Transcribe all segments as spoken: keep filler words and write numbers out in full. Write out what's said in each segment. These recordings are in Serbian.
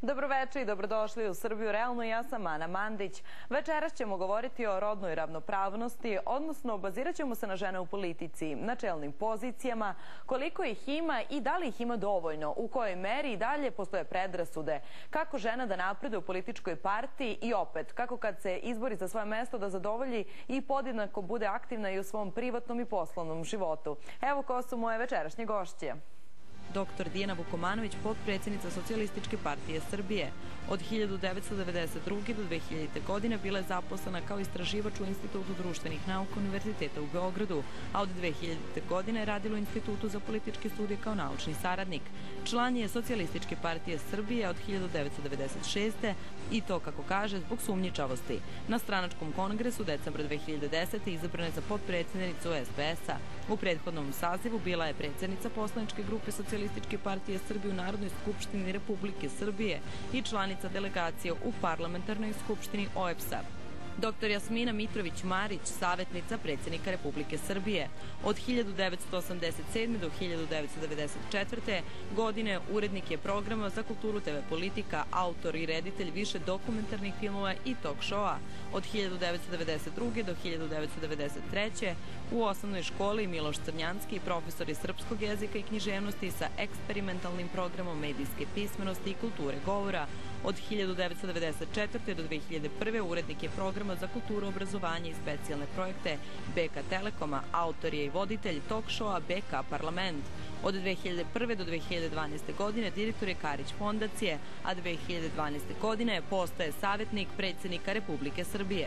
Dobroveče i dobrodošli u Srbiju realno. Ja sam Ana Mandić. Večeras ćemo govoriti o rodnoj ravnopravnosti, odnosno bazirat ćemo se na žene u politici, na čelnim pozicijama, koliko ih ima i da li ih ima dovoljno, u kojoj meri i dalje postoje predrasude, kako žena da napreduje u političkoj partiji i opet, kako kad se izbori za svoje mesto da zadovolji i podjednako bude aktivna i u svom privatnom i poslovnom životu. Evo ko su moje večerašnje gošće. Doktor Dijana Vukomanović, potpredsjednica Socijalističke partije Srbije. Od hiljadu devetsto devedeset druge do dve hiljadite. godine bila je zaposlena kao istraživač u Institutu društvenih nauka Univerziteta u Beogradu, a od dve hiljadite. godine radila u Institutu za političke studije kao naučni saradnik. Član je Socijalističke partije Srbije od hiljadu devetsto devedeset šeste. i to, kako kaže, zbog sumnjičavosti. Na stranačkom kongresu decembra dve hiljade desete. izabrana je za potpredsjednicu es pe es-a. U prethodnom sazivu bila je predsjednica poslaničke grupe Socijalističke partije Srbije u Narodnoj skupštini Republike Srbije i članica delegacije u Parlamentarnoj skupštini o e b es-a. Doktor Jasmina Mitrović-Marić, savjetnica predsjednika Republike Srbije. Od hiljadu devetsto osamdeset sedme. do hiljadu devetsto devedeset četvrte. godine urednik je programa za kulturu te ve politika, autor i reditelj više dokumentarnih filmova i talk showa. Od hiljadu devetsto devedeset druge. do hiljadu devetsto devedeset treće. u osnovnoj školi Miloš Crnjanski, profesor iz srpskog jezika i književnosti sa eksperimentalnim programom medijske pismenosti i kulture govora. Od hiljadu devetsto devedeset četvrte. do dve hiljade prve. urednik je programa za kulturu, obrazovanje i specijalne projekte be ka Telekoma, autor je i voditelj talk showa be ka Parlament. Od dve hiljade prve. do dve hiljade dvanaeste. godine direktor je Karić fondacije, a dve hiljade dvanaeste. godine postaje savjetnik predsjednika Republike Srbije.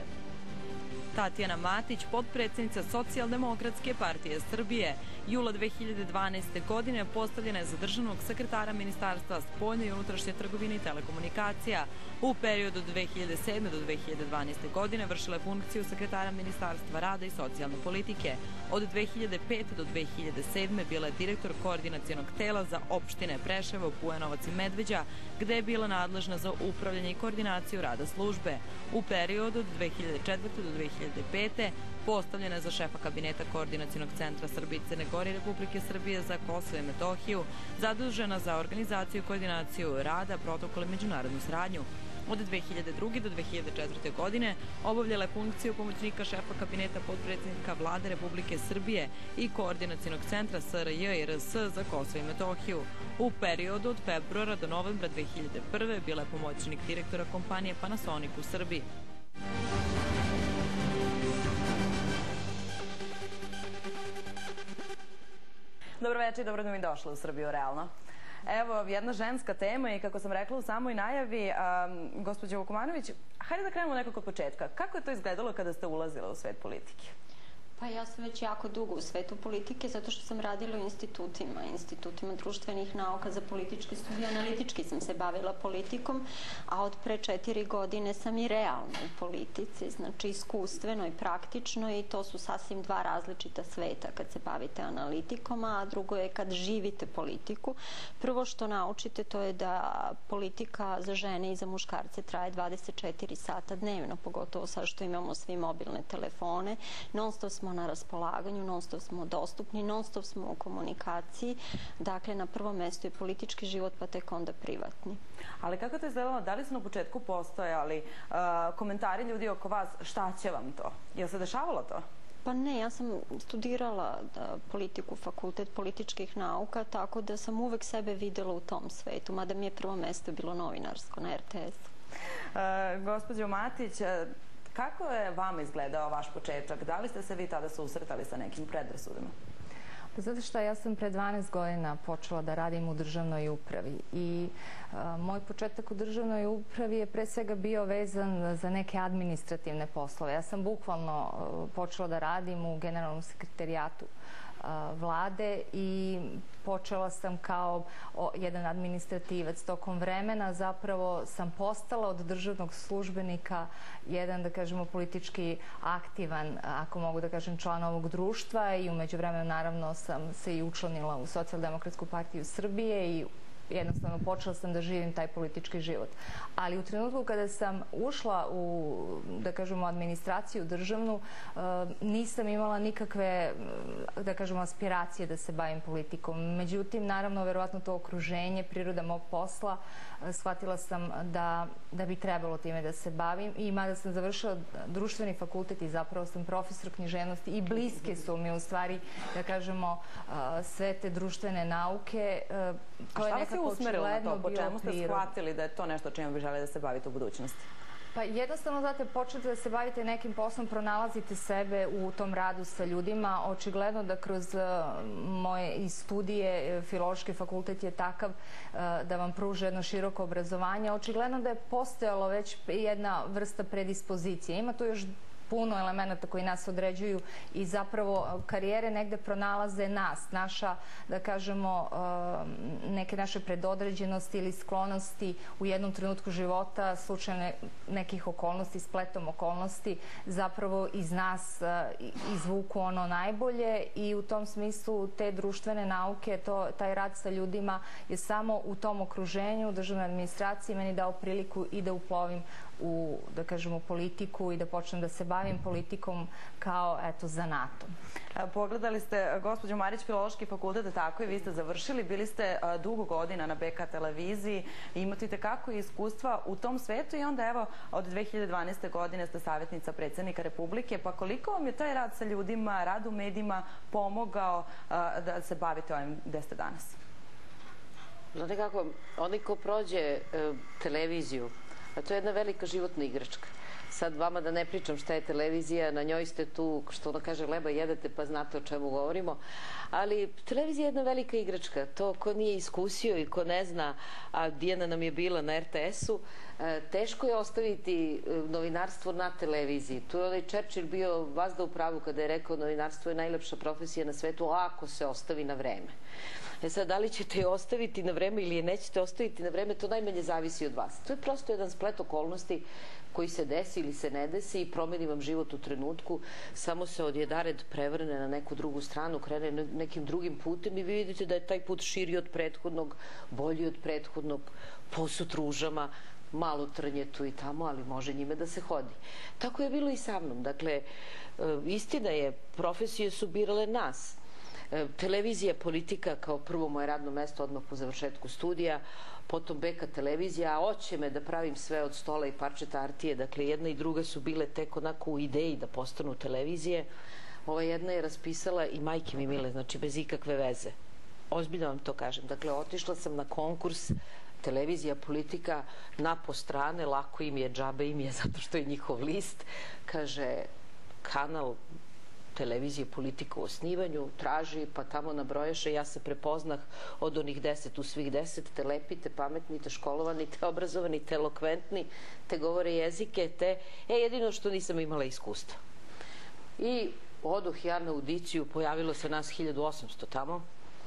Tatjana Matić, potpredsjednica Socijaldemokratske partije Srbije. Jula dve hiljade dvanaeste. godine postavljena je za državnog sekretara Ministarstva spoljne i unutrašnje trgovine i telekomunikacija. U periodu od dve hiljade sedme. do dve hiljade dvanaeste. godine vršila je funkciju sekretara Ministarstva rada i socijalne politike. Od dve hiljade pete. do dve hiljade sedme. bila je direktor koordinacionog tela za opštine Preševo, Bujanovac i Medveđa, gde je bila nadležna za upravljanje i koordinaciju rada službe. U periodu od dve hiljade četvrte. do dve hiljade pete. postavljena je za šefa kabineta Koordinacionog centra Srbije i Crne Gore i Republike Srbije za Kosovo i Metohiju, zadužena za organizaciju i koordinaciju rada, protokole i međunarodnu saradnju. Od dve hiljade druge. do dve hiljade četvrte. godine obavljala je funkciju pomoćnika šefa kabineta potpredsjednika Vlade Republike Srbije i Koordinacionog centra es er je i er es za Kosovo i Metohiju. U periodu od februara do novembra dve hiljade prve. bila je pomoćnik direktora kompanije Panasonic u Srbiji. Dobroveče i dobro da mi došli u Srbiju realno. Evo, jedna ženska tema i kako sam rekla u samoj najavi, gospođo Vukomanović, hajde da krenemo nekako od početka. Kako je to izgledalo kada ste ulazila u svet politike? Pa ja sam već jako dugo u svetu politike zato što sam radila u institutima, institutima društvenih nauka za političke studije, analitički sam se bavila politikom, a od pre četiri godine sam i realno u politici, znači iskustveno i praktično, i to su sasvim dva različita sveta kad se bavite analitikom, a drugo je kad živite politiku. Prvo što naučite to je da politika za žene i za muškarce traje dvadeset četiri sata dnevno, pogotovo sad što imamo svi mobilne telefone, non stop smo na raspolaganju, non stop smo dostupni, non stop smo u komunikaciji. Dakle, na prvom mjestu je politički život, pa tek onda privatni. Ali kako to izgledalo? Da li su na početku postojali komentari ljudi oko vas, šta će vam to? Je li se dešavalo to? Pa ne, ja sam studirala politiku, fakultet političkih nauka, tako da sam uvek sebe videla u tom svetu, mada mi je prvo mjesto bilo novinarsko na er te esu. Gospođo Matić, kako je vama izgledao vaš početak? Da li ste se vi tada susretali sa nekim predrasudama? Zato što ja sam pre dvanaest godina počela da radim u državnoj upravi i moj početak u državnoj upravi je pre svega bio vezan za neke administrativne poslove. Ja sam bukvalno počela da radim u generalnom sekretarijatu vlade i počela sam kao jedan administrativac. Tokom vremena zapravo sam postala od državnog službenika jedan, da kažemo, politički aktivan, ako mogu da kažem, član ovog društva, i umeđu vremenu naravno sam se i učlanila u Socijaldemokratsku partiju Srbije i jednostavno počela sam da živim taj politički život. Ali u trenutku kada sam ušla u, da kažemo, administraciju državnu, nisam imala nikakve, da kažemo, aspiracije da se bavim politikom. Međutim, naravno, verovatno to okruženje, priroda mog posla, shvatila sam da, da bi trebalo time da se bavim. I mada sam završila društveni fakultet i zapravo sam profesor književnosti i bliske su mi u stvari, da kažemo, sve te društvene nauke. A šta vas je usmerilo na to? Po čemu ste shvatili da je to nešto čemu bi želeli da se bavite u budućnosti? Pa jednostavno, znate, početi da se bavite nekim poslom, pronalazite sebe u tom radu sa ljudima. Očigledno da kroz moje studije, Filološki fakultet je takav da vam pruža jedno široko obrazovanje. Očigledno da je postojalo već jedna vrsta predispozicije. Ima tu još puno elemenata koji nas određuju i zapravo karijere negde pronalaze nas, naša, da kažemo, neke naše predodređenosti ili sklonosti u jednom trenutku života, slučajno nekih okolnosti, spletom okolnosti, zapravo iz nas izvuku ono najbolje i u tom smislu te društvene nauke, to, taj rad sa ljudima je samo u tom okruženju državne administracije meni dao priliku i da uplovim u, da kažemo, politiku i da počnem da se bavim politikom kao, eto, zanatom. Pogledali ste, gospođo Marić, Filološki fakultet, tako i vi ste završili, bili ste dugo godina na B K televiziji, imate tekako iskustva u tom svetu i onda, evo, od dve hiljade dvanaeste. godine ste savjetnica predsjednika Republike, pa koliko vam je taj rad sa ljudima, rad u medijima pomogao da se bavite ovim gde ste danas? Znate kako, onaj ko prođe televiziju, a to je jedna velika životna igračka. Sad vama da ne pričam šta je televizija, na njoj ste tu, što ono kaže, leba jedete pa znate o čemu govorimo, ali televizija je jedna velika igračka. To ko nije iskusio i ko ne zna, a Dijana nam je bila na R T S-u, teško je ostaviti novinarstvo na televiziji. Tu je onaj Churchill bio vazda u pravu kada je rekao novinarstvo je najlepša profesija na svetu ako se ostavi na vreme. E sad, da li ćete je ostaviti na vreme ili je nećete ostaviti na vreme, to najmanje zavisi od vas. To je prosto jedan splet okolnosti koji se desi ili se ne desi i promeni vam život u trenutku, samo se odjedared prevrne na neku drugu stranu, krene nekim drugim putem i vi vidite da je taj put širi od prethodnog, bolji od prethodnog, posut ružama, malo trnje tu i tamo, ali može njime da se hodi. Tako je bilo i sa mnom. Dakle, istina je, profesije su birale nas. Televizija, politika kao prvo moje radno mesto odmah po završetku studija, potom B K televizija, a oće me da pravim sve od stola i parčeta artije. Dakle, jedna i druga su bile tek onako u ideji da postanu televizije. Ova jedna je raspisala i majke mi mile, znači bez ikakve veze. Ozbiljno vam to kažem. Dakle, otišla sam na konkurs televizija, politika, na po strane, lako im je, džabe im je, zato što je njihov list. Kaže, kanal televizije, politika u osnivanju, traži, pa tamo nabroješe, ja se prepoznah od onih deset u svih deset, te lepi, te pametni, te školovani, te obrazovani, te elokventni, te govore jezike, te... E, jedino što nisam imala iskustva. I odoh ja na audiciju, pojavilo se nas hiljadu osamsto tamo,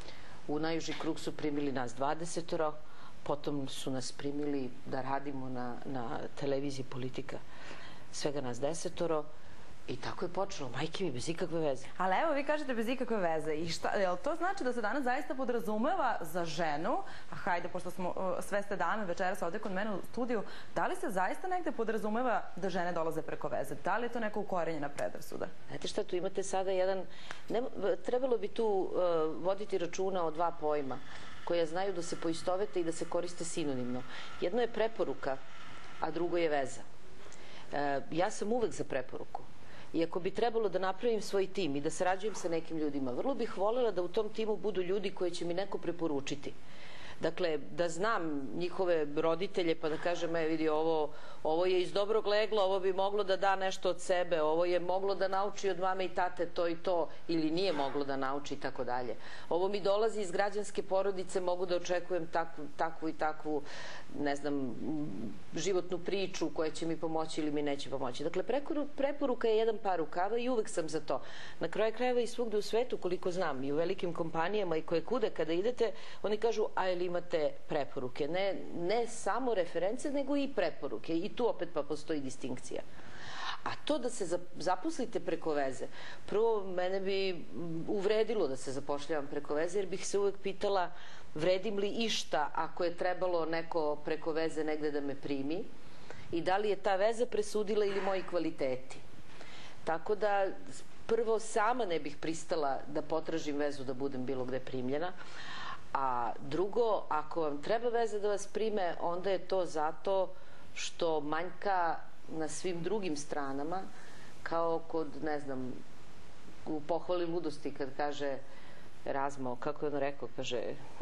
u najuži krug su primili nas dvadesetoro, potom su nas primili da radimo na, na televiziji politika, svega nas desetoro, i tako je počelo, majke mi, bez ikakve veze. Ali evo, vi kažete bez ikakve veze. I šta, jel to znači da se danas zaista podrazumeva za ženu, a hajde, pošto smo sve ste dame večeras ovde kod mene u studiju, da li se zaista negde podrazumeva da žene dolaze preko veze? Da li je to neka ukorenjena predrasuda? Znate šta, tu imate sada jedan... Ne, trebalo bi tu uh, voditi računa o dva pojma koja znaju da se poistovete i da se koriste sinonimno. Jedno je preporuka, a drugo je veza. Uh, ja sam uvek za preporuku. I ako bi trebalo da napravim svoj tim i da sarađujem sa nekim ljudima, vrlo bih voljela da u tom timu budu ljudi koje će mi neko preporučiti. Dakle, da znam njihove roditelje pa da kažem, e, vidi, ovo, ovo je iz dobrog legla, ovo bi moglo da da nešto od sebe, ovo je moglo da nauči od mame i tate to i to, ili nije moglo da nauči i tako dalje. Ovo mi dolazi iz građanske porodice, mogu da očekujem takvu, takvu i takvu, ne znam, životnu priču koja će mi pomoći ili mi neće pomoći. Dakle, preporuka je jedan par rukava i uvek sam za to. Na kraju krajeva i svugde u svetu, koliko znam, i u velikim kompanijama i koje kude kada idete, oni kažu, a ili imate preporuke. Ne, ne samo reference, nego i preporuke. I tu opet pa postoji distinkcija. A to da se zaposlite preko veze, prvo mene bi uvredilo da se zapošljavam preko veze, jer bih se uvek pitala vredim li išta ako je trebalo neko preko veze negde da me primi i da li je ta veza presudila ili moji kvaliteti. Tako da prvo sama ne bih pristala da potražim vezu da budem bilo gde primljena, a drugo, ako vam treba veza da vas prime, onda je to zato što manjka na svim drugim stranama, kao kod, ne znam, u Pohvali ludosti kad kaže Razmo, kako je ono rekao, kaže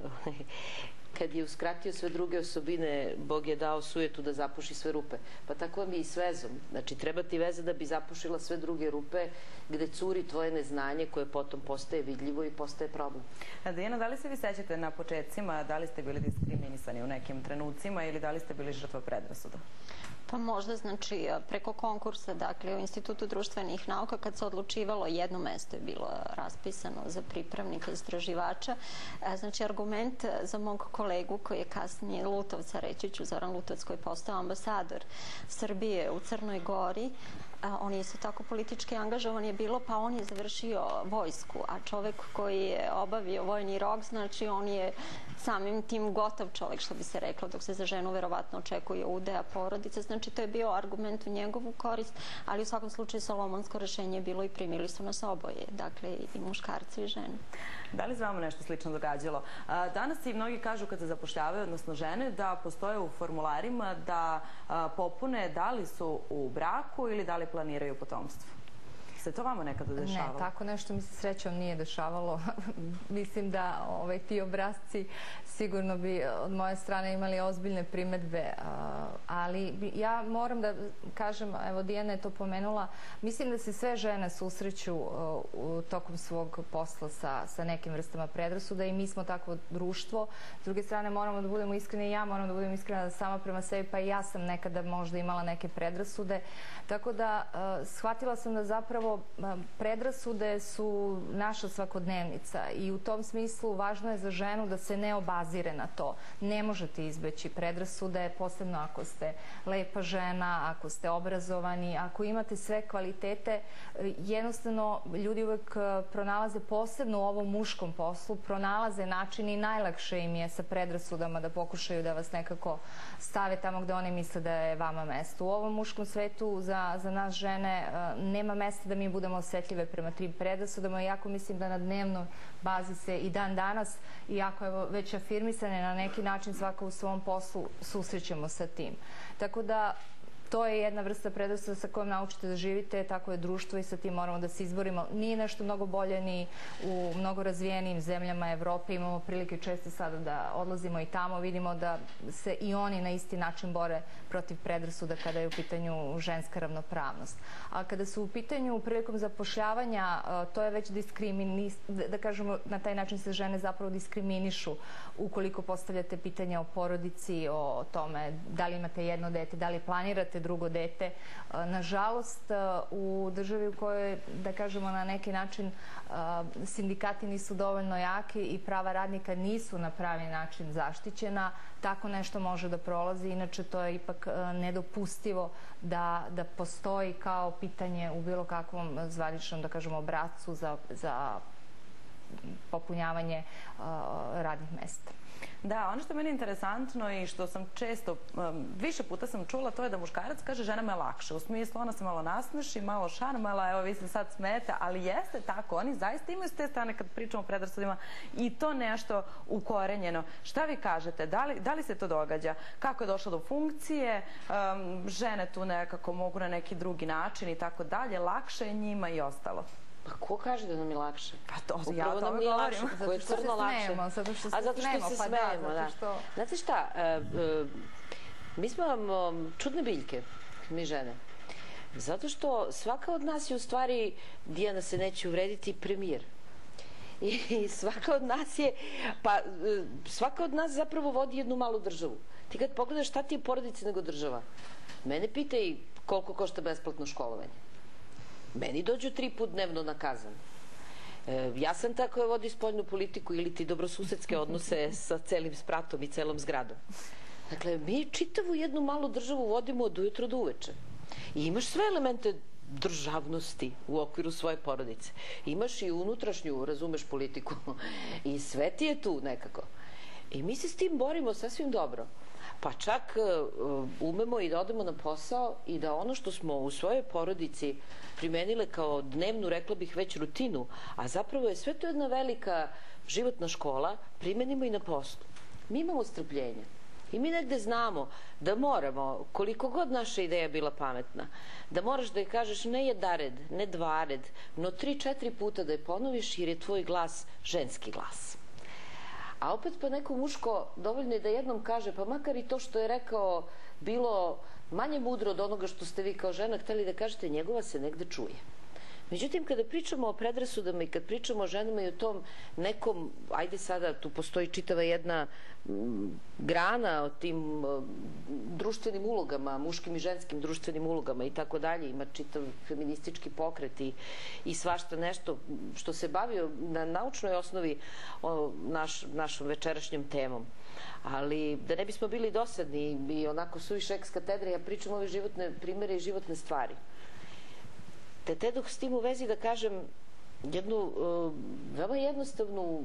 kad je uskratio sve druge osobine, Bog je dao sujetu da zapuši sve rupe. Pa tako vam je i s vezom. Znači, treba ti veza da bi zapušila sve druge rupe gde curi tvoje neznanje koje potom postaje vidljivo i postaje problem. Dijana, da li se vi sećate na početcima, da li ste bili diskriminisani u nekim trenucima ili da li ste bili žrtva predrasuda? Pa možda, znači, preko konkursa, dakle, u Institutu društvenih nauka, kad se odlučivalo, jedno mesto je bilo raspisano za pripravnika istraživača. Znači, argument za mog kolegu, koji je kasnije Lutovca, reći ću, Zoran Lutovac, koji je postao ambasador Srbije u Crnoj Gori, on je isto tako politički angažovan je bilo, pa on je završio vojsku, a čovek koji je obavio vojni rok, znači on je samim tim gotov čovek, što bi se reklo, dok se za ženu verovatno očekuje udeja porodice. Znači, to je bio argument u njegovu korist, ali u svakom slučaju solomonsko rešenje je bilo i primili su nas oboje, dakle i muškarci i žene. Da li se vama nešto slično događalo? Danas i mnogi kažu kad se zapošljavaju, odnosno žene, da postoje u formularima da popune da li su u braku ili da li planiraju potomstvo. Se to vama nekada dešavalo? Ne, tako nešto mi se srećom nije dešavalo. Mislim da ti obrazci sigurno bi od moje strane imali ozbiljne primetbe, ali ja moram da kažem, evo Dijana je to pomenula, mislim da se sve žene susreću tokom svog posla sa nekim vrstama predrasuda i mi smo takvo društvo. S druge strane moramo da budemo iskreni i ja moram da budem iskrena sama prema sebi, pa i ja sam nekada možda imala neke predrasude. Tako da shvatila sam da zapravo predrasude su naša svakodnevnica i u tom smislu važno je za ženu da se ne obazire na to. Ne možete izbeći predrasude, posebno ako ste lepa žena, ako ste obrazovani, ako imate sve kvalitete. Jednostavno, ljudi uvek pronalaze, posebno u ovom muškom poslu, pronalaze način i najlakše im je sa predrasudama da pokušaju da vas nekako stave tamo gde oni misle da je vama mesto. U ovom muškom svetu za nas žene nema mesta da mi budemo osetljive prema tim predrasudama, iako mislim da na dnevnoj bazi se i dan danas, iako je već afirmisane na neki način svaka u svom poslu, susrećemo sa tim. Tako da to je jedna vrsta predrasuda sa kojom naučite da živite, tako je društvo i sa tim moramo da se izborimo. Nije nešto mnogo bolje ni u mnogo razvijenijim zemljama Evrope. Imamo prilike često sada da odlazimo i tamo, vidimo da se i oni na isti način bore protiv predrasuda kada je u pitanju ženska ravnopravnost. A kada su u pitanju prilikom zapošljavanja, to je već da kažemo, na taj način se žene zapravo diskriminišu ukoliko postavljate pitanja o porodici, o tome da li imate jedno dete, da li planirate drugo dete. Nažalost, u državi u kojoj, da kažemo, na neki način sindikati nisu dovoljno jaki i prava radnika nisu na pravi način zaštićena, tako nešto može da prolazi. Inače, to je ipak nedopustivo da postoji kao pitanje u bilo kakvom zvaničnom, da kažemo, obrascu za popunjavanje radnih mesta. Da, ono što je meni interesantno i što sam često, više puta sam čula, to je da muškarac kaže ženama je lakše. U smislu, ona se malo nasmeši, malo šarmala, evo vi se sad smete, ali jeste tako, oni zaista imaju s te strane kad pričamo o predrasudima i to nešto ukorenjeno. Šta vi kažete, da li se to događa? Kako je došlo do funkcije? Žene tu nekako mogu na neki drugi način i tako dalje, lakše je njima i ostalo. Pa ko kaže da nam je lakše? Pa to, ja o tome govorim. Ko je crno lakše? Zato što se A zato što se smejemo, da. Znate šta, mi smo čudne biljke, mi žene. Zato što svaka od nas je u stvari, Dijana se neće uvrediti, premijer. I svaka od nas je, pa svaka od nas zapravo vodi jednu malu državu. Ti kad pogledaš šta ti je porodica nego država, mene pitaj koliko košta besplatno školovanje. Meni dođu tri put dnevno na kazan. Ja sam ta koja vodi spoljnu politiku ili ti dobrosusedske odnose sa celim spratom i celom zgradom. Dakle, mi čitavu jednu malu državu vodimo od ujutro do uveče. I imaš sve elemente državnosti u okviru svoje porodice. Imaš i unutrašnju, razumeš, politiku i sve ti je tu nekako. I mi se s tim borimo sasvim dobro. Pa čak umemo i da odemo na posao i da ono što smo u svojoj porodici primenile kao dnevnu, rekla bih već rutinu, a zapravo je sve to jedna velika životna škola, primenimo i na poslu. Mi imamo strpljenja. I mi negde znamo da moramo, koliko god naša ideja bila pametna, da moraš da je kažeš ne jedared, ne dvared, no tri, četiri puta da je ponoviš jer je tvoj glas ženski glas. A opet pa neko muško dovoljno je da jednom kaže, pa makar i to što je rekao bilo manje mudro od onoga što ste vi kao žena hteli da kažete, njegova se negde čuje. Međutim, kada pričamo o predrasudama i kad pričamo o ženama i o tom nekom, ajde sada, tu postoji čitava jedna grana o tim društvenim ulogama, muškim i ženskim društvenim ulogama i tako dalje, ima čitav feministički pokret i, i svašta nešto što se bavio na naučnoj osnovi o naš, našom večerašnjom temom. Ali da ne bismo bili dosadni i onako suviše eks katedre, ja pričam ove životne primere i životne stvari. Te te dok s tim u vezi da kažem jednu uh, veoma jednostavnu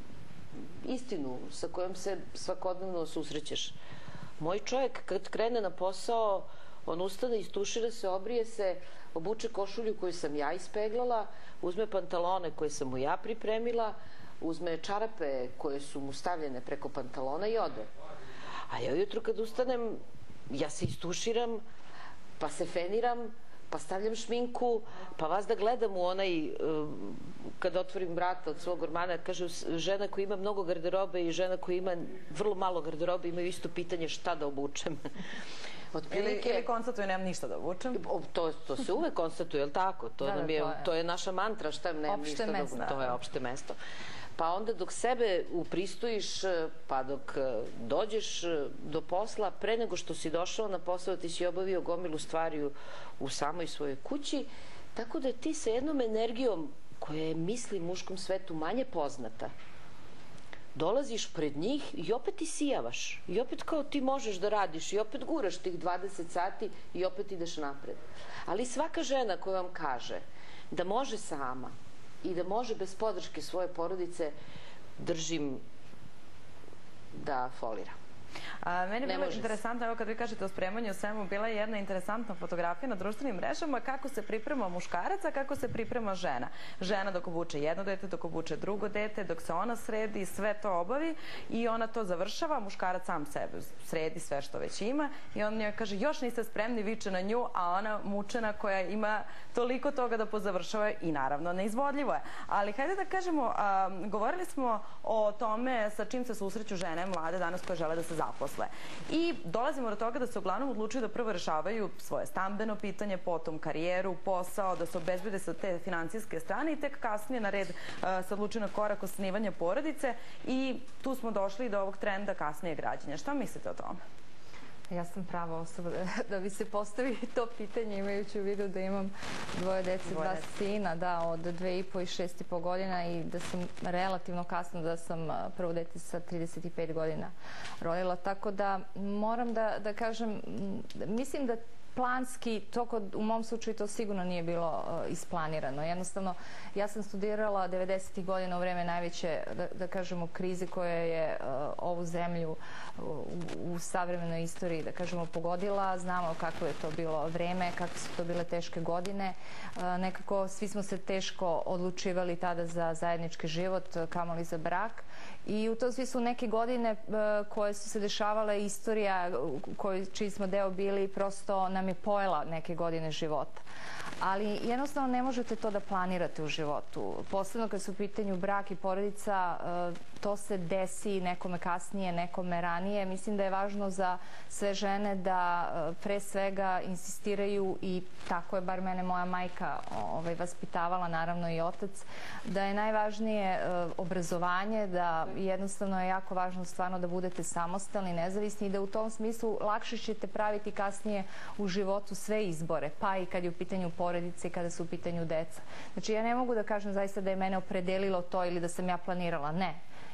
istinu sa kojom se svakodnevno susrećeš. Moj čovjek kad krene na posao, on ustane, istušira se, obrije se, obuče košulju koju sam ja ispeglala, uzme pantalone koje sam mu ja pripremila, uzme čarape koje su mu stavljene preko pantalona i ode. A ja ujutru kad ustanem, ja se istuširam, pa se feniram, pa stavljam šminku, pa vas da gledam u onaj, kada otvorim vrata od svog ormana, kaže, žena koja ima mnogo garderobe i žena koja ima vrlo malo garderobe imaju isto pitanje šta da obučem. Ili, ili konstatuje nemam ništa da obučem. To, to se uvek konstatuje, je li tako? To, da, nam je, to, je. to je naša mantra, šta nemam ništa da obučem. To je opšte mesto. Pa onda dok sebe upristojiš, pa dok dođeš do posla, pre nego što si došao na posao, ti si obavio gomilu stvari u, u samoj svojoj kući, tako da ti sa jednom energijom koja je, mislim, muškom svetu manje poznata, dolaziš pred njih i opet ti sijavaš. I opet kao ti možeš da radiš i opet guraš tih dvadeset sati i opet ideš napred. Ali svaka žena koja vam kaže da može sama i da može bez podrške svoje porodice, držim da folira. A, meni je bilo interesantno, evo kad vi kažete o spremanju svemu, bila je jedna interesantna fotografija na društvenim mrežama kako se priprema muškarac, a kako se priprema žena. Žena dok obuče jedno dete, dok obuče drugo dete, dok se ona sredi, sve to obavi i ona to završava, muškarac sam sebe sredi sve što već ima i on njoj kaže još niste spremni, viče na nju, a ona mučena koja ima toliko toga da pozavršava i naravno neizvodljivo je. Ali hajde da kažemo, a, govorili smo o tome sa čim se susreću žene mlade danas koje žele da se zaposle. I dolazimo do toga da se uglavnom odlučuju da prvo rešavaju svoje stambeno pitanje, potom karijeru, posao, da se obezbede sa te financijske strane i tek kasnije na red uh, se odlučuju na korak osnivanja porodice i tu smo došli do ovog trenda kasnije građenja. Šta mislite o tome? Ja sam prava osoba da, da bi se postavi to pitanje, imajući u vidu da imam dvoje dece, dva sina, da, od dve i po i šest i po godina i da sam relativno kasno, da sam prvo dete sa trideset i pet godina rodila. Tako da moram da, da kažem, mislim da planski, to kod, u mom slučaju to sigurno nije bilo uh, isplanirano. Jednostavno, ja sam studirala devedesetih godina u vreme najveće, da, da kažemo, krize koja je uh, ovu zemlju uh, u, u savremenoj istoriji, da kažemo, pogodila. Znamo kako je to bilo vreme, kakve su to bile teške godine. Uh, nekako svi smo se teško odlučivali tada za zajednički život, kamoli za brak. I u tom smislu neke godine uh, koje su se dešavale, istorija koju, čiji smo deo bili, prosto nam je pojela neke godine života. Ali jednostavno ne možete to da planirate u životu. Posebno kad su u pitanju brak i porodica, to se desi nekome kasnije, nekome ranije. Mislim da je važno za sve žene da pre svega insistiraju, i tako je bar mene moja majka ovaj, vaspitavala, naravno i otac, da je najvažnije obrazovanje, da jednostavno je jako važno stvarno da budete samostalni, nezavisni i da u tom smislu lakše ćete praviti kasnije u životu sve izbore, pa i kad je u pitanju porodice i kada su u pitanju deca. Znači ja ne mogu da kažem zaista da je mene opredelilo to ili da sam ja planirala, ne.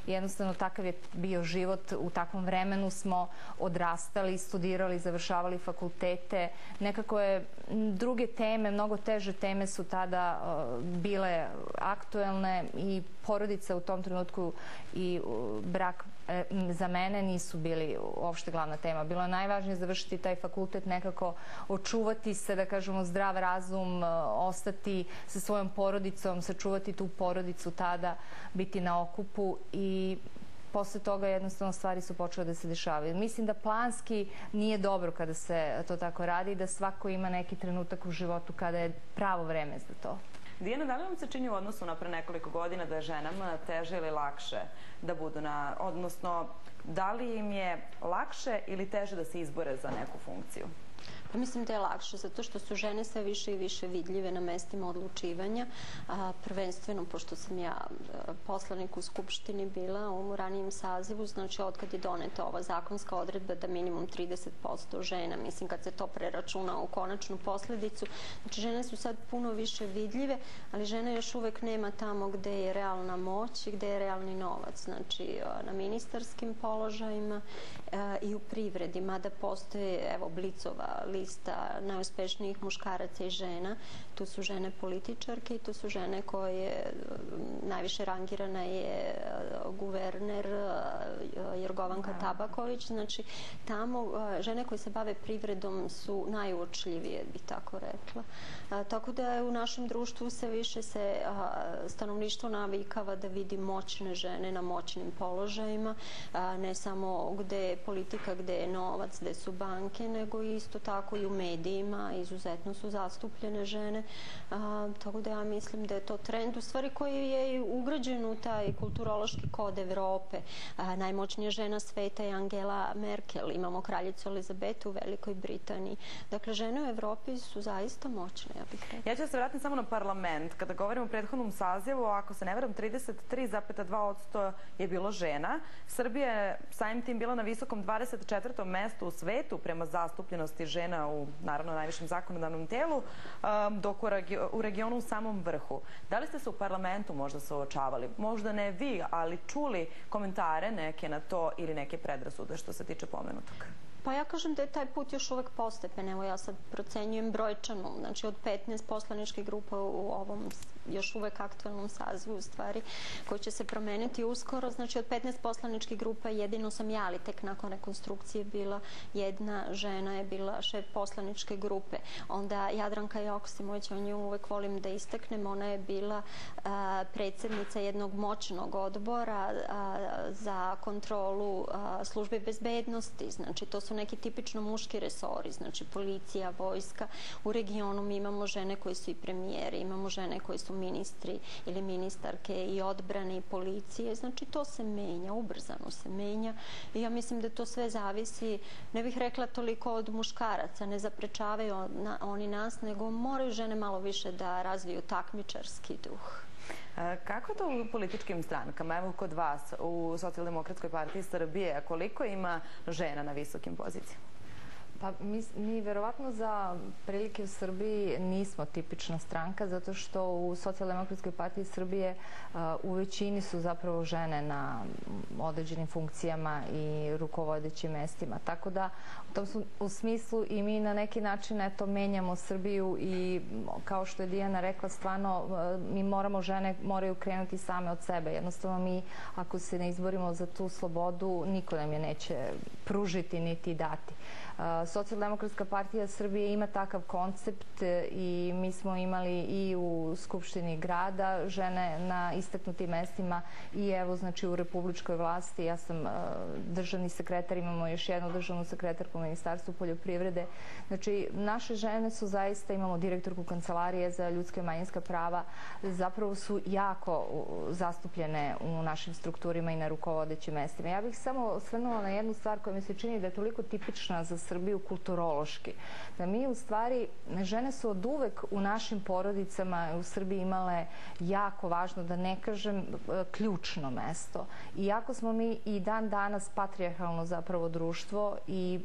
jednostavno takav je bio život, u takvom vremenu smo odrastali, studirali, završavali fakultete. Nekako je druge teme, mnogo teže teme su tada bile aktuelne i porodica u tom trenutku i brak za mene nisu bili uopšte glavna tema. Bilo je najvažnije završiti taj fakultet, nekako očuvati se, da kažemo, zdrav razum, ostati sa svojom porodicom, sačuvati tu porodicu tada, biti na okupu i posle toga jednostavno stvari su počele da se dešavaju. Mislim da planski nije dobro kada se to tako radi, da svako ima neki trenutak u životu kada je pravo vreme za to. Dijana, da li vam se čini u odnosu na pre nekoliko godina da je ženama teže ili lakše da budu na, odnosno da li im je lakše ili teže da se izbore za neku funkciju? Pa mislim da je lakše, zato što su žene sve više i više vidljive na mestima odlučivanja. A, prvenstveno, pošto sam ja poslanik u Skupštini bila u ranijem sazivu, znači otkad je doneta ova zakonska odredba da minimum trideset posto žena, mislim kad se to preračuna u konačnu posledicu, znači žene su sad puno više vidljive, ali žena još uvek nema tamo gde je realna moć i gde je realni novac, znači na ministarskim položajima a, i u privredi, mada postoje, evo, Blicova lista najuspešnijih muškaraca i žena. Tu su žene političarke i tu su žene koje najviše rangirana je guverner Jorgovanka Tabaković. Znači, tamo žene koje se bave privredom su najuočljivije, bi tako rekla. Tako da u našem društvu se više se stanovništvo navikava da vidi moćne žene na moćnim položajima, ne samo gde je politika, gde je novac, gde su banke, nego isto tako i u medijima, izuzetno su zastupljene žene, a, tako da ja mislim da je to trend, u stvari koji je ugrađen u taj kulturološki kod Evrope. A, najmoćnija žena sveta je Angela Merkel, imamo kraljicu Elizabetu u Velikoj Britaniji. Dakle, žene u Evropi su zaista moćne, ja bih rekla. Ja ću se vratiti samo na parlament. Kada govorimo o prethodnom sazivu, ako se ne veram, trideset tri zarez dva posto je bilo žena. Srbija je samim tim bila na visokom dvadeset četvrtom mestu u svetu prema zastupljenosti žena u, naravno, najvišem zakonodavnom telu, dok u regionu u samom vrhu. Da li ste se u parlamentu možda suočavali? Možda ne vi, ali čuli komentare neke na to ili neke predrasude što se tiče pomenutog? Pa ja kažem da je taj put još uvek postepen. Evo ja sad procenjujem brojčanu, znači od petnaest poslaničkih grupa u ovom još uvek aktualnom sazivu u stvari, koji će se promeniti uskoro. Znači od petnaest poslaničkih grupa jedino sam ja, ali tek nakon rekonstrukcije bila jedna žena je bila šef poslaničke grupe. Onda Jadranka Joksimović, o nju uvek volim da istaknem, ona je bila a, predsjednica jednog moćnog odbora a, za kontrolu a, službe bezbednosti. Znači to su neki tipično muški resori, znači policija, vojska. U regionu mi imamo žene koji su i premijeri, imamo žene koji su ministri ili ministarke i odbrane i policije. Znači to se menja, ubrzano se menja i ja mislim da to sve zavisi, ne bih rekla toliko od muškaraca, ne zaprečavaju oni nas, nego moraju žene malo više da razviju takmičarski duh. Kako je to u političkim strankama? Evo kod vas u Socijaldemokratskoj partiji Srbije, koliko ima žena na visokim pozicijama? Pa mi, mi verovatno za prilike u Srbiji nismo tipična stranka, zato što u Socijaldemokratskoj partiji Srbije uh, u većini su zapravo žene na određenim funkcijama i rukovodećim mestima. Tako da u tom su, u smislu i mi na neki način eto menjamo Srbiju i kao što je Dijana rekla, stvarno uh, mi moramo, žene moraju krenuti same od sebe. Jednostavno mi ako se ne izborimo za tu slobodu, niko nam je neće pružiti niti dati. Socijaldemokratska partija Srbije ima takav koncept i mi smo imali i u Skupštini grada žene na istaknutim mestima i evo znači u republičkoj vlasti. Ja sam državni sekretar, imamo još jednu državnu sekretarku u Ministarstvu poljoprivrede. Znači naše žene su zaista, imamo direktorku Kancelarije za ljudska i manjinska prava, zapravo su jako zastupljene u našim strukturima i na rukovodećim mestima. Ja bih samo osvrnula na jednu stvar koja mi se čini da je toliko tipična za Srbiju kulturološki. Da mi u stvari, žene su od uvek u našim porodicama u Srbiji imale jako važno, da ne kažem ključno mesto. Iako smo mi i dan danas patrijarhalno zapravo društvo i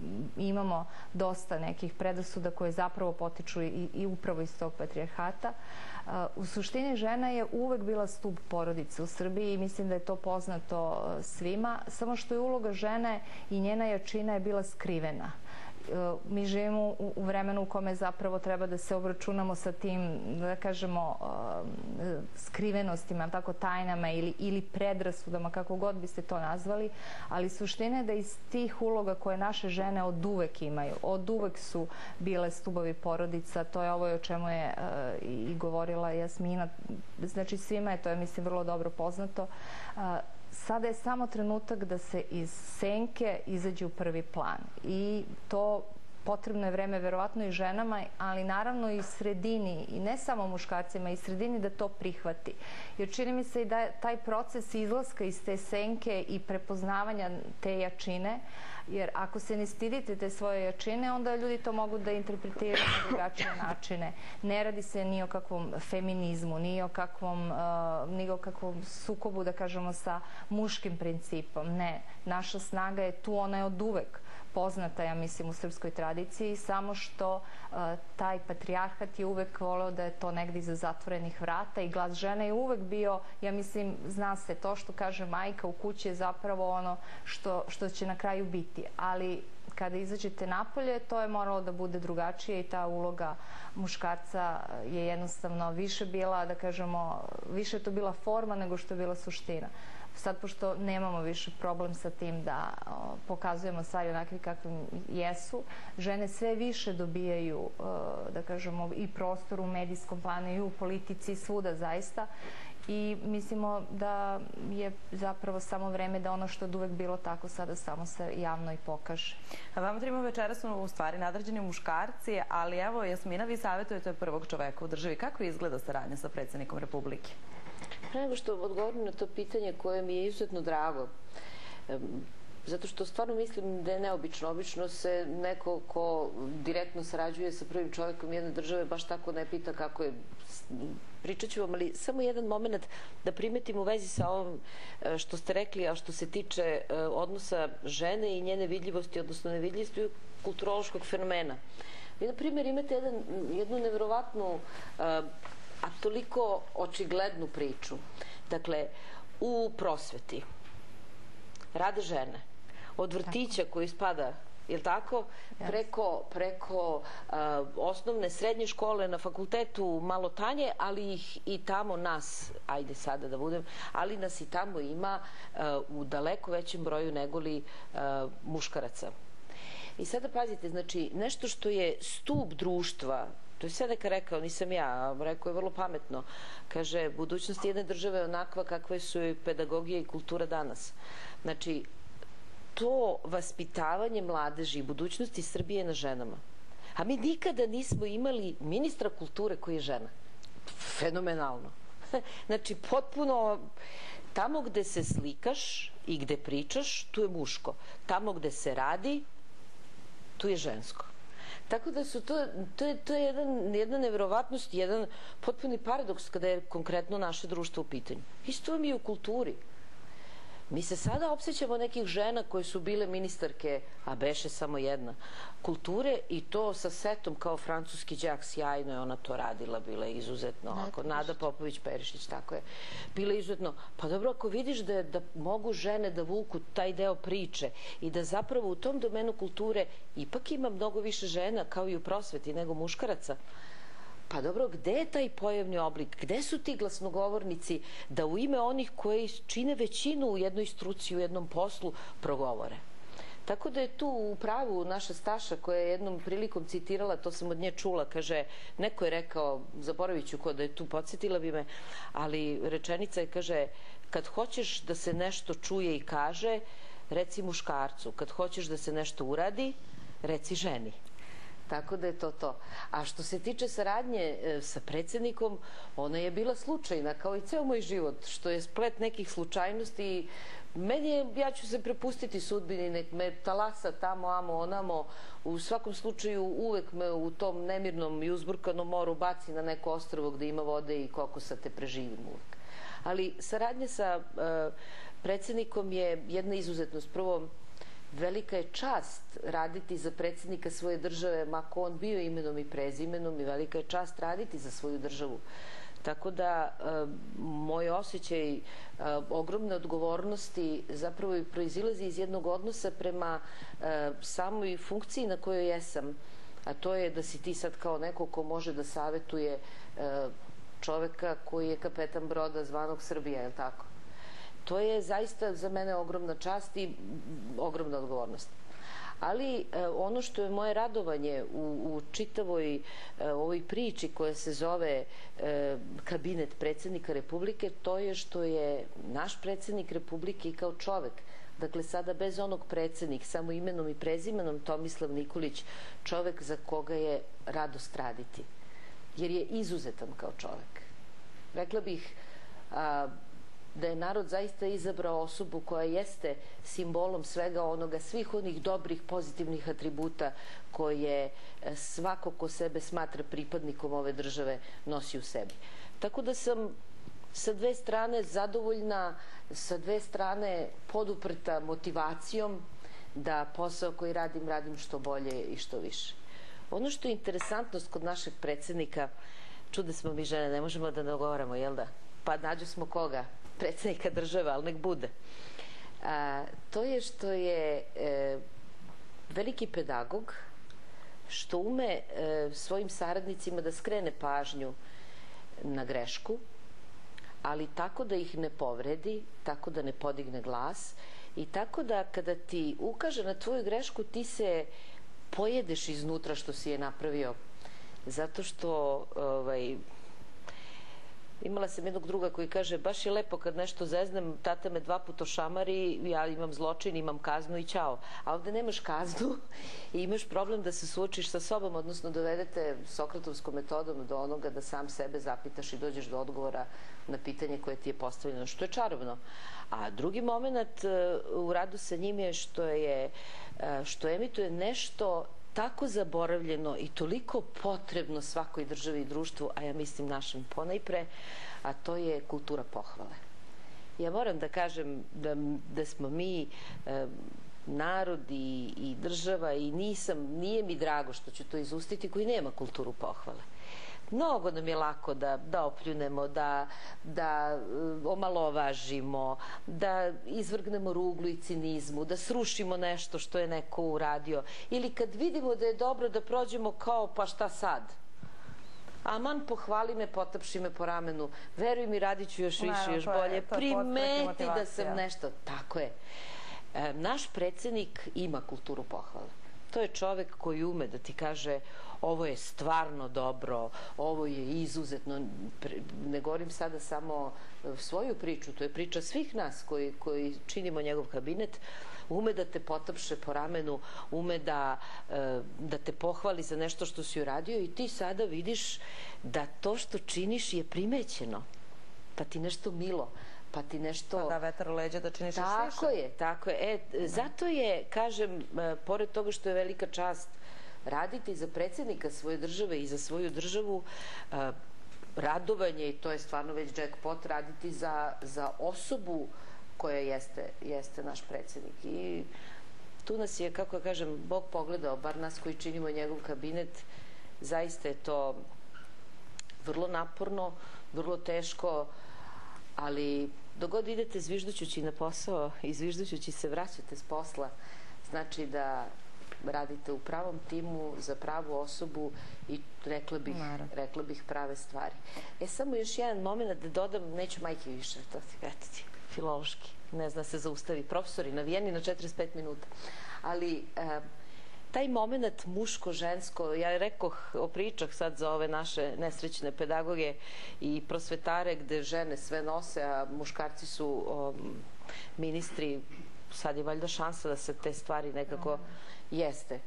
imamo dosta nekih predrasuda koje zapravo potiču i, i upravo iz tog patrijarhata, U suštini žena je uvek bila stub porodice u Srbiji i mislim da je to poznato svima, samo što je uloga žene i njena jačina je bila skrivena. Mi živimo u vremenu u kome zapravo treba da se obračunamo sa tim, da kažemo, skrivenostima, tako tajnama ili, ili predrasudama, kako god biste to nazvali, ali suština je da iz tih uloga koje naše žene od uvek imaju, od uvek su bile stubovi porodica, to je ovo o čemu je i govorila Jasmina, znači svima je to, ja mislim, vrlo dobro poznato. Sada je samo trenutak da se iz senke izađe u prvi plan i to potrebno je vreme verovatno i ženama, ali naravno i sredini, i ne samo muškarcima, i sredini da to prihvati. Jer čini mi se i da taj proces izlaska iz te senke i prepoznavanja te jačine, jer ako se ne stidite te svoje jačine, onda ljudi to mogu da interpretiraju na drugačije načine. Ne radi se ni o kakvom feminizmu, ni o kakvom, ni o kakvom sukobu, da kažemo, sa muškim principom. Ne, naša snaga je tu, ona je od uvek poznata, ja mislim, u srpskoj tradiciji, samo što taj patrijarhat je uvek voleo da je to negdje iza zatvorenih vrata i glas žene je uvek bio, ja mislim, zna se, to što kaže majka u kući je zapravo ono što, što će na kraju biti. Ali kada izađete napolje, to je moralo da bude drugačije i ta uloga muškarca je jednostavno više bila, da kažemo, više je to bila forma nego što je bila suština. Sad, pošto nemamo više problem sa tim da o, pokazujemo stvari onakvi kakvi jesu, žene sve više dobijaju, o, da kažemo, i prostor u medijskom planu i u politici i svuda zaista. I mislimo da je zapravo samo vreme da ono što je uvek bilo tako sada samo se javno i pokaže. A vama trima večera su u stvari nadređeni muškarci, ali evo, Jasmina, vi savjetujete prvog čoveka u državi. Kako izgleda saradnja sa predsjednikom Republike? Pre nego što odgovorim na to pitanje koje mi je izuzetno drago, zato što stvarno mislim da je neobično. Obično se neko ko direktno sarađuje sa prvim čovjekom jedne države baš tako ne pita kako je. Pričat ću vam, ali samo jedan moment da primetim u vezi sa ovom što ste rekli, a što se tiče odnosa žene i njene vidljivosti, odnosno nevidljivosti kulturološkog fenomena. Vi, na primjer, imate jedan, jednu nevjerovatnu a toliko očiglednu priču. Dakle, u prosveti rade žene. Od vrtića koji spada, je li tako? Preko, preko uh, osnovne, srednje škole, na fakultetu malo tanje, ali ih i tamo nas, ajde sada da budem, ali nas i tamo ima uh, u daleko većem broju negoli uh, muškaraca. I sada pazite, znači, nešto što je stup društva, to je sve neka rekao, nisam ja, rekao je vrlo pametno. Kaže, budućnost jedne države je onakva kakve su i pedagogija i kultura danas. Znači, to vaspitavanje mladeži i budućnosti Srbije na ženama. A mi nikada nismo imali ministra kulture koji je žena. Fenomenalno. Znači, potpuno tamo gde se slikaš i gde pričaš, tu je muško. Tamo gde se radi, tu je žensko. Tako da su to, to je, to je jedan, jedna nevjerovatnost, jedan potpuni paradoks kada je konkretno naše društvo u pitanju. Isto vam i u kulturi. Mi se sada opsećamo nekih žena koje su bile ministarke, a beše samo jedna, kulture, i to sa setom kao francuski đak, sjajno je ona to radila, bila je izuzetno, ako Nada Popović-Perišić, tako je, bila je izuzetno. Pa dobro, ako vidiš da, da mogu žene da vuku taj deo priče i da zapravo u tom domenu kulture ipak ima mnogo više žena, kao i u prosveti, nego muškaraca, pa dobro, gde je taj pojavni oblik? Gde su ti glasnogovornici da u ime onih koji čine većinu u jednoj struci, u jednom poslu, progovore? Tako da je tu u pravu naša Staša koja je jednom prilikom citirala, to sam od nje čula, kaže, neko je rekao, zaboravit ću ko da je tu, podsjetila bi me, ali rečenica je, kaže, kad hoćeš da se nešto čuje i kaže, reci muškarcu. Kad hoćeš da se nešto uradi, reci ženi. Tako da je to to. A što se tiče saradnje sa predsjednikom, ona je bila slučajna, kao i ceo moj život, što je splet nekih slučajnosti. Meni je, ja ću se prepustiti sudbini, nek me talasa tamo, amo, onamo. U svakom slučaju uvek me u tom nemirnom i uzburkanom moru baci na neko ostrvo gde ima vode i kokosa, te preživim uvek. Ali saradnja sa uh, predsjednikom je jedna izuzetnost. Prvo, velika je čast raditi za predsjednika svoje države, mako on bio imenom i prezimenom, i velika je čast raditi za svoju državu. Tako da moj osjećaj ogromne odgovornosti zapravo proizilazi iz jednog odnosa prema samoj funkciji na kojoj jesam, a to je da si ti sad kao neko ko može da savetuje čoveka koji je kapetan broda zvanog Srbija, je li tako? To je zaista za mene ogromna čast i ogromna odgovornost. Ali ono što je moje radovanje u čitavoj ovoj priči koja se zove kabinet predsjednika Republike, to je što je naš predsjednik Republike i kao čovek, dakle sada bez onog predsjednik, samo imenom i prezimenom Tomislav Nikolić, čovek za koga je radost raditi, jer je izuzetan kao čovek. Rekla bih da je narod zaista izabrao osobu koja jeste simbolom svega onoga, svih onih dobrih, pozitivnih atributa koje svako ko sebe smatra pripadnikom ove države nosi u sebi. Tako da sam sa dve strane zadovoljna, sa dve strane poduprta motivacijom da posao koji radim, radim što bolje i što više. Ono što je interesantnost kod našeg predsjednika, čude smo mi žene, ne možemo da nagovaramo, jel da? Pa nađu smo koga? Predsjednika države, ali nek bude. To je što je veliki pedagog, što ume svojim saradnicima da skrene pažnju na grešku, ali tako da ih ne povredi, tako da ne podigne glas i tako da kada ti ukaže na tvoju grešku, ti se pojedeš iznutra što si je napravio. Zato što imala sam jednog druga koji kaže, baš je lepo kad nešto zeznem, tata me dva puta ošamari, ja imam zločin, imam kaznu i ćao. A ovde nemaš kaznu i imaš problem da se suočiš sa sobom, odnosno dovedete sokratovskom metodom do onoga da sam sebe zapitaš i dođeš do odgovora na pitanje koje ti je postavljeno, što je čarobno. A drugi moment u radu sa njim je što je, što emituje nešto tako zaboravljeno i toliko potrebno svakoj državi i društvu, a ja mislim našem ponajpre, a to je kultura pohvale. Ja moram da kažem da smo mi narod i država i nisam, nije mi drago što ću to izustiti, koji nema kulturu pohvale. Mnogo nam je lako da opljunemo, da omalovažimo, da izvrgnemo ruglu i cinizmu, da srušimo nešto što je neko uradio. Ili kad vidimo da je dobro da prođemo kao pa šta sad? Aman, pohvali me, potapši me po ramenu. Veruj mi, radit ću još više, još bolje. Primeti da sam nešto. Tako je. Naš predsjednik ima kulturu pohvale. To je čovek koji ume da ti kaže ovo je stvarno dobro, ovo je izuzetno. Ne govorim sada samo svoju priču, to je priča svih nas koji činimo njegov kabinet. Ume da te potapše po ramenu, ume da te pohvali za nešto što si uradio i ti sada vidiš da to što činiš je primećeno, pa ti nešto milo, pa ti nešto... Pa da vetar u leđa da činiš još više. Tako je, tako je. Zato je, kažem, pored toga što je velika čast raditi za predsjednika svoje države i za svoju državu, radovanje, i to je stvarno već jackpot, raditi za osobu koja jeste naš predsjednik. I tu nas je, kako kažem, Bog pogledao, bar nas koji činimo njegov kabinet, zaista je to vrlo naporno, vrlo teško, ali dok god idete zviždućući na posao i zviždućući se vraćate s posla, znači da radite u pravom timu, za pravu osobu i rekla bih prave stvari. E, samo još jedan moment da dodam, neću majke više, to ti gledati, filološki, ne zna se zaustavi, profesori navijeni na četrdeset pet minuta, ali taj moment muško-žensko, ja rekoh, opričah sad za ove naše nesrećne pedagoge i prosvetare gde žene sve nose, a muškarci su ministri, sad je valjda šansa da se te stvari nekako jeste.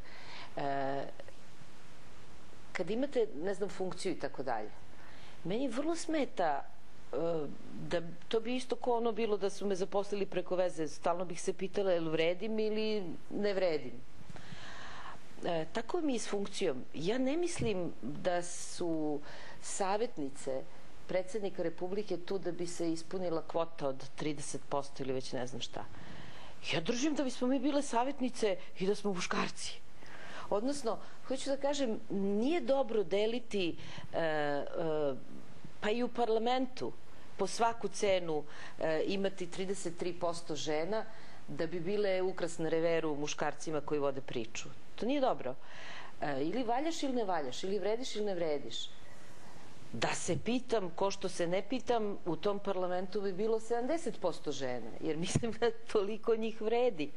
Kad imate, ne znam, funkciju i tako dalje, meni vrlo smeta da to bi isto ko ono bilo da su me zaposlili preko veze, stalno bih se pitala jel vredim ili ne vredim. Tako mi je s funkcijom. Ja ne mislim da su savjetnice predsjednika Republike tu da bi se ispunila kvota od trideset posto ili već ne znam šta. Ja držim da bismo mi bile savjetnice i da smo muškarci. Odnosno, hoću da kažem, nije dobro deliti pa i u parlamentu, po svaku cenu imati trideset tri posto žena da bi bile ukras na reveru muškarcima koji vode priču. To nije dobro. Ili valjaš ili ne valjaš, ili vrediš ili ne vrediš. Da se pitam, ko što se ne pitam, u tom parlamentu bi bilo sedamdeset posto žena, jer mislim da toliko njih vredi.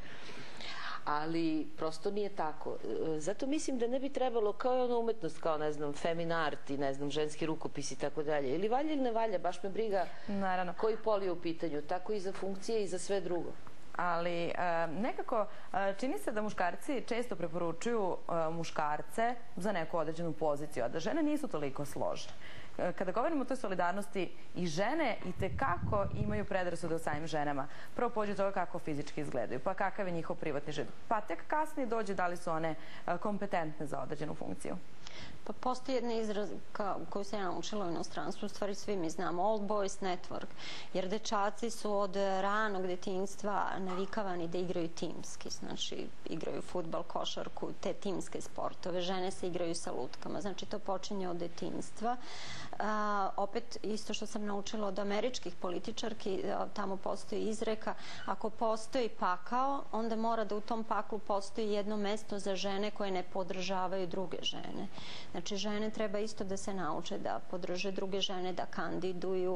Ali prosto nije tako. Zato mislim da ne bi trebalo, kao je ona umetnost, kao, ne znam, feminart i, ne znam, ženski rukopis i tako dalje. Ili valja ili ne valja, baš me briga koji pol je u pitanju. Tako i za funkcije i za sve drugo. Ali nekako čini se da muškarci često preporučuju muškarce za neku određenu poziciju, a da žene nisu toliko složne. Kada govorimo o toj solidarnosti, i žene i tekako imaju predrasude o samim ženama. Prvo pođe od toga kako fizički izgledaju, pa kakav je njihov privatni život. Pa tek kasnije dođe da li su one kompetentne za određenu funkciju. Pa postoji jedna izrazka koju sam ja naučila u inostranstvu, u stvari svi mi znamo, Old Boys Network, jer dečaci su od ranog detinjstva navikavani da igraju timski, znači igraju fudbal, košarku, te timske sportove, žene se igraju sa lutkama, znači to počinje od detinjstva. Opet, isto što sam naučila od američkih političarki, tamo postoji izreka, ako postoji pakao, onda mora da u tom paklu postoji jedno mesto za žene koje ne podržavaju druge žene. Znači, žene treba isto da se nauče da podrže druge žene, da kandiduju,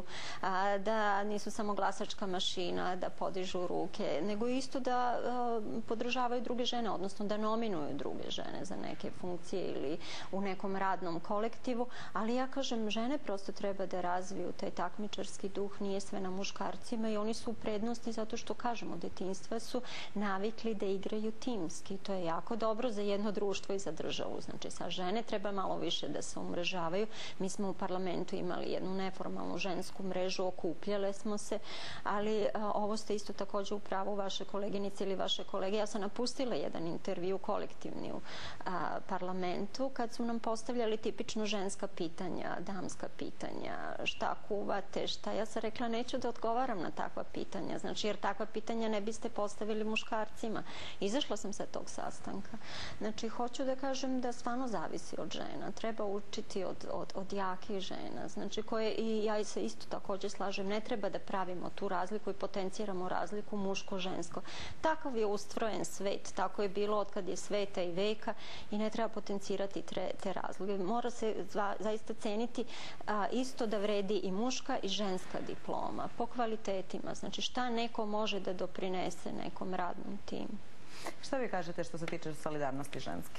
da nisu samo glasačka mašina, da podižu ruke, nego isto da podržavaju druge žene, odnosno da nominuju druge žene za neke funkcije ili u nekom radnom kolektivu. Ali ja kažem, žene prosto treba da razviju taj takmičarski duh, nije sve na muškarcima i oni su u prednosti zato što, kažem, od detinjstva su navikli da igraju timski. To je jako dobro za jedno društvo i za državu. Znači, sa žene treba malo više da se umrežavaju. Mi smo u parlamentu imali jednu neformalnu žensku mrežu, okupljale smo se, ali ovo ste isto također u pravu vaše koleginice ili vaše kolege. Ja sam napustila jedan intervju kolektivni u parlamentu kad su nam postavljali tipično ženska pitanja, damska pitanja, šta kuvate, šta. Ja sam rekla, neću da odgovaram na takva pitanja, znači jer takva pitanja ne biste postavili muškarcima. Izašla sam sa tog sastanka. Znači, hoću da kažem da stvarno zavisi od žena. Treba učiti od, od, od jakih žena. Znači, koje, i ja se isto također slažem, ne treba da pravimo tu razliku i potenciramo razliku muško-žensko. Takav je ustrojen svet, tako je bilo od kad je sveta i veka i ne treba potencirati tre, te razlike. Mora se za, zaista ceniti a, isto da vredi i muška i ženska diploma po kvalitetima. Znači, šta neko može da doprinese nekom radnom timu. Šta vi kažete što se tiče solidarnosti ženske?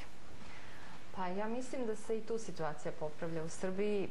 Pa ja mislim da se i tu situacija popravlja u Srbiji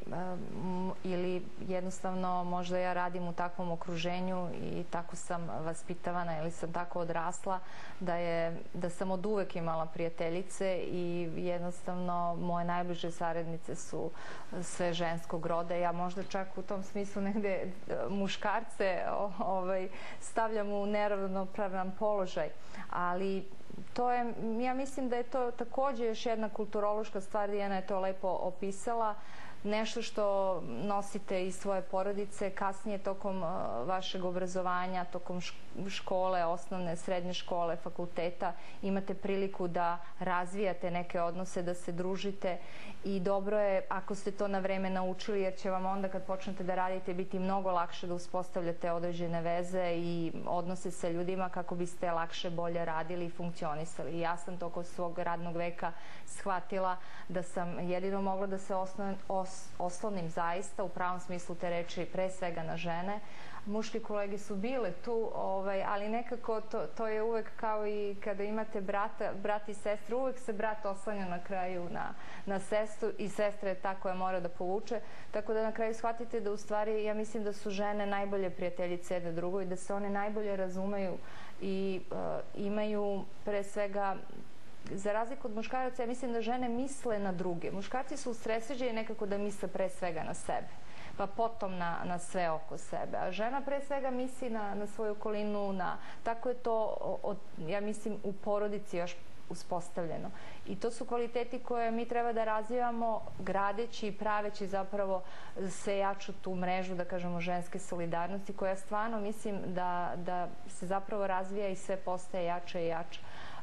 ili jednostavno možda ja radim u takvom okruženju i tako sam vaspitavana ili sam tako odrasla da, je, da sam od uvek imala prijateljice i jednostavno moje najbliže saradnice su sve ženskog roda. Ja možda čak u tom smislu negde muškarce ovaj, stavljam u neravnopravan položaj, ali to je, ja mislim da je to također još jedna kulturološka stvar, Dijana je to lepo opisala, nešto što nosite iz svoje porodice, kasnije tokom vašeg obrazovanja, tokom škole, osnovne, srednje škole, fakulteta, imate priliku da razvijate neke odnose, da se družite i dobro je ako ste to na vreme naučili, jer će vam onda kad počnete da radite biti mnogo lakše da uspostavljate određene veze i odnose sa ljudima kako biste lakše, bolje radili i funkcionisali. Ja sam toko svog radnog veka shvatila da sam jedino mogla da se osnovim, os, oslonim zaista u pravom smislu te reči pre svega na žene. Muški kolege su bile tu, ovaj, ali nekako to, to je uvek kao i kada imate brata, brat i sestru, uvek se brat oslanja na kraju na, na sestru i sestra je ta koja mora da povuče. Tako da na kraju shvatite da u stvari ja mislim da su žene najbolje prijateljice jedne drugoj i da se one najbolje razumeju i uh, imaju pre svega, za razliku od muškaraca, ja mislim da žene misle na druge. Muškarci su usredsređeni nekako da misle pre svega na sebe, pa potom na, na sve oko sebe. A žena pre svega misli na, na svoju okolinu, na, tako je to, od, ja mislim, u porodici još uspostavljeno. I to su kvaliteti koje mi treba da razvijamo gradeći i praveći zapravo sve jaču tu mrežu, da kažemo, ženske solidarnosti, koja stvarno mislim da, da se zapravo razvija i sve postaje jače i jače.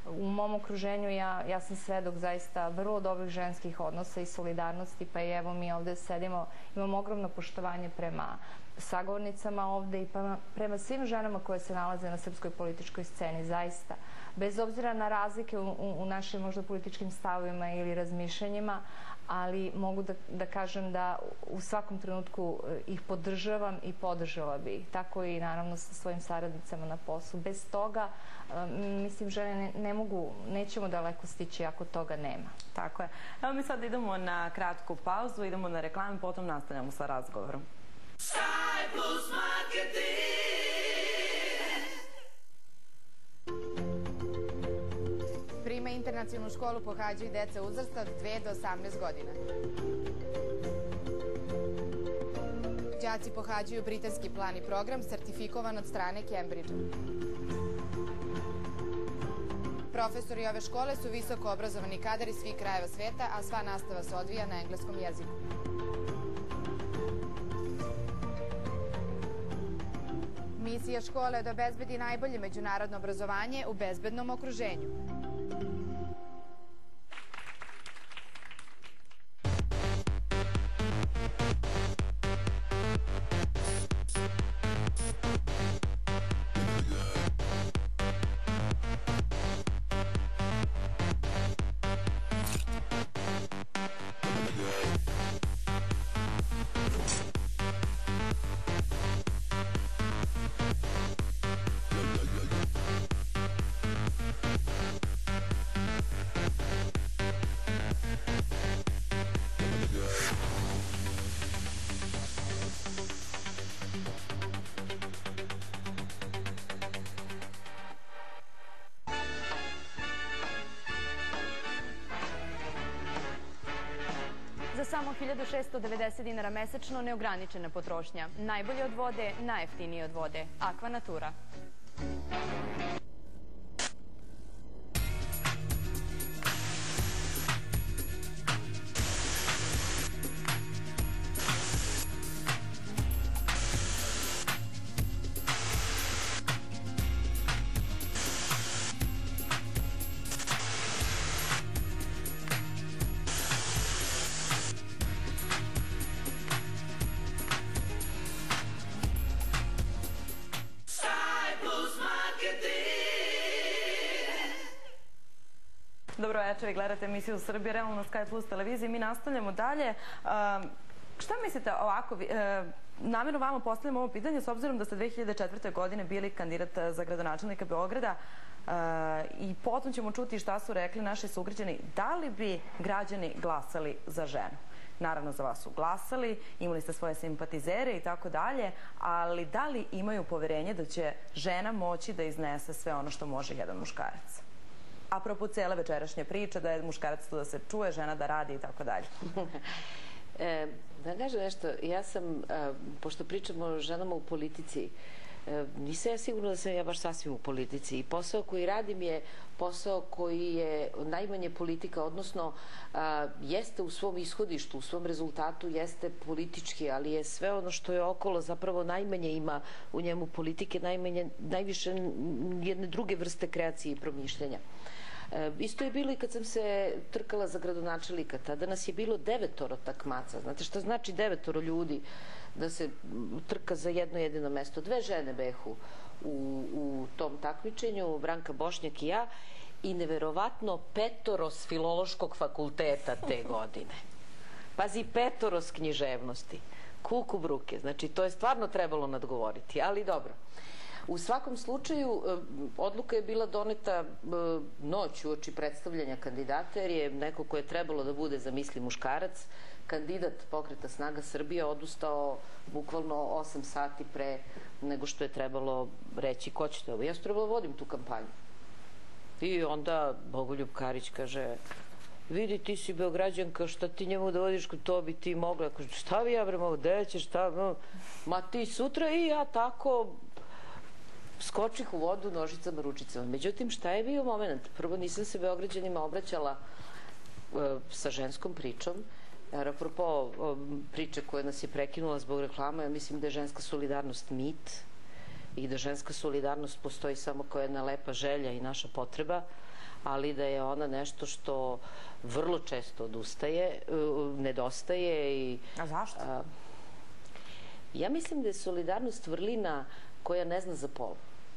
U mom okruženju ja, ja sam svedok zaista vrlo dobrih ženskih odnosa i solidarnosti, pa i evo mi ovde sedimo, imam ogromno poštovanje prema sagovornicama ovde i prema svim ženama koje se nalaze na srpskoj političkoj sceni, zaista. Bez obzira na razlike u, u našim možda političkim stavovima ili razmišljanjima, ali mogu da, da kažem da u svakom trenutku ih podržavam i podržala bi ih. Tako i naravno sa svojim saradnicama na poslu. Bez toga, mislim, žene ne, ne mogu, nećemo daleko stići ako toga nema. Tako je. Evo mi sad idemo na kratku pauzu, idemo na reklamu, potom nastavljamo sa razgovorom. Sky Plus Marketing. Prima internacionalnu školu pohađaju deca uzrasta od dve do osamnaest godina. Đaci pohađaju britanski plan i program sertifikovan od strane Cambridgea. Profesori ove škole su visoko obrazovani kadar iz svih krajeva sveta, a sva nastava se odvija na engleskom jeziku. Misija škole je da obezbedi najbolje međunarodno obrazovanje u bezbednom okruženju. Za samo hiljadu šesto devedeset dinara mesečno neograničena potrošnja. Najbolje od vode, najjeftinije od vode. Aqua Natura. Dobro večer, vi gledate emisiju Srbija realno na Sky Plus televiziji. Mi nastavljamo dalje. Šta mislite ovako, namjerno vama postavljam ovo pitanje s obzirom da ste dve hiljade četvrte. godine bili kandidat za gradonačelnika Beograda i potom ćemo čuti šta su rekli naši sugrađani. Da li bi građani glasali za ženu? Naravno, za vas su glasali, imali ste svoje simpatizere i tako dalje, ali da li imaju poverenje da će žena moći da iznese sve ono što može jedan muškarac? Apropo cele večerašnje priče, da je muškarac tu da se čuje, žena da radi i tako dalje. Da kažem nešto, ja sam, pošto pričamo o ženama u politici, nisam ja sigurna da sam ja baš sasvim u politici i posao koji radim je posao koji je najmanje politika, odnosno jeste u svom ishodištu, u svom rezultatu jeste politički, ali je sve ono što je okolo zapravo najmanje ima u njemu politike, najmanje, najviše jedne druge vrste kreacije i promišljanja. Isto je bilo i kad sam se trkala za gradonačelnika. Tada nas je bilo devetoro takmaca. Znate šta znači devetoro ljudi da se trka za jedno jedino mesto? Dve žene behu u, u tom takmičenju, Branka Bošnjak i ja, i neverovatno petoro s filološkog fakulteta te godine. Pazi, petoro s književnosti. Kuku bruke. Znači, to je stvarno trebalo nadgovoriti, ali dobro. U svakom slučaju, odluka je bila doneta noć uoči predstavljanja kandidata, jer je neko ko je trebalo da bude, zamisli, muškarac, kandidat Pokreta Snaga Srbije odustao bukvalno osam sati pre nego što je trebalo reći ko ćete ovo. Ja sam trebalo vodim tu kampanju. I onda Bogoljub Karić kaže: vidi, ti si Beograđanka, šta ti njemu da vodiš, to bi ti mogla. Kaže: šta bi ja bre mogu, gde ćeš, šta? Ma ti sutra. I ja tako skočih u vodu nožicama, ručicama. Međutim, šta je bio moment? Prvo, nisam se Beograđanima obraćala sa ženskom pričom, jer apropo priče koja nas je prekinula zbog reklama, ja mislim da je ženska solidarnost mit i da ženska solidarnost postoji samo kao jedna lepa želja i naša potreba, ali da je ona nešto što vrlo često odustaje, nedostaje. I, a zašto? A, ja mislim da je solidarnost vrlina koja ne zna za pol.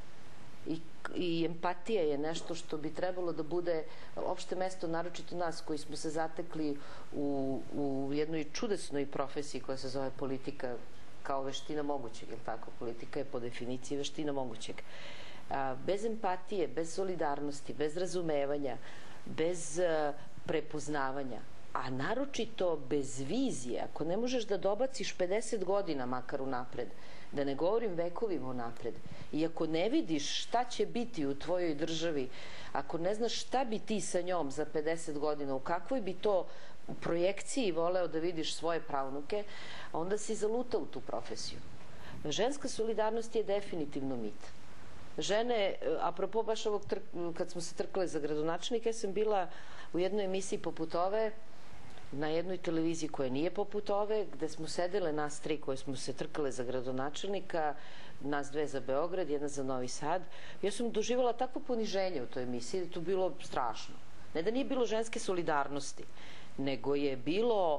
I, i empatija je nešto što bi trebalo da bude opšte mesto, naročito nas koji smo se zatekli u, u jednoj čudesnoj profesiji koja se zove politika, kao veština mogućeg, jer tako? Politika je po definiciji veština mogućeg. A, bez empatije, bez solidarnosti, bez razumevanja, bez a, prepoznavanja, a naročito bez vizije, ako ne možeš da dobaciš pedeset godina makar unapred, da ne govorim vekovima unapred, i ako ne vidiš šta će biti u tvojoj državi, ako ne znaš šta bi ti sa njom za pedeset godina, u kakvoj bi to u projekciji voleo da vidiš svoje pravnuke, onda si zalutao u tu profesiju. Ženska solidarnost je definitivno mit. Žene, apropo baš ovog, kad smo se trkale za gradonačelnika, ja sam bila u jednoj emisiji poput ove, na jednoj televiziji koja nije poput ove, gde smo sedele nas tri koje smo se trkale za gradonačelnika, nas dve za Beograd, jedna za Novi Sad. Ja sam doživala takvo poniženje u toj emisiji da je to bilo strašno. Ne da nije bilo ženske solidarnosti, nego je bilo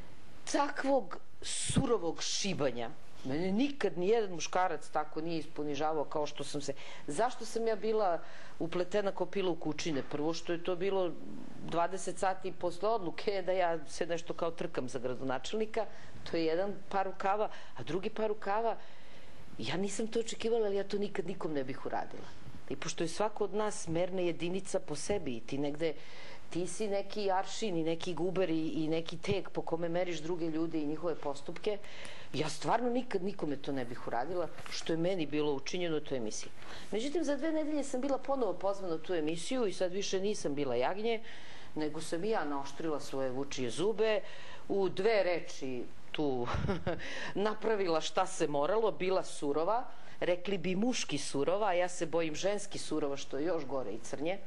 takvog surovog šibanja. Mene nikad nijedan muškarac tako nije isponižavao kao što sam se... Zašto sam ja bila upletena ko pila u kučine? Prvo što je to bilo dvadeset sati posle odluke da ja se nešto kao trkam za gradonačelnika. To je jedan par rukava, a drugi par rukava, ja nisam to očekivala, ali ja to nikad nikom ne bih uradila. I pošto je svako od nas merna jedinica po sebi i ti negde... Ti si neki aršin i neki guber i, i neki tek po kome meriš druge ljude i njihove postupke. Ja stvarno nikad nikome to ne bih uradila, što je meni bilo učinjeno u toj emisiji. Međutim, za dve nedelje sam bila ponovo pozvana u tu emisiju i sad više nisam bila jagnje, nego sam i ja naoštrila svoje vučije zube, u dve reči tu napravila šta se moralo, bila surova, rekli bi muški surova, a ja se bojim ženski surova, što je još gore i crnje.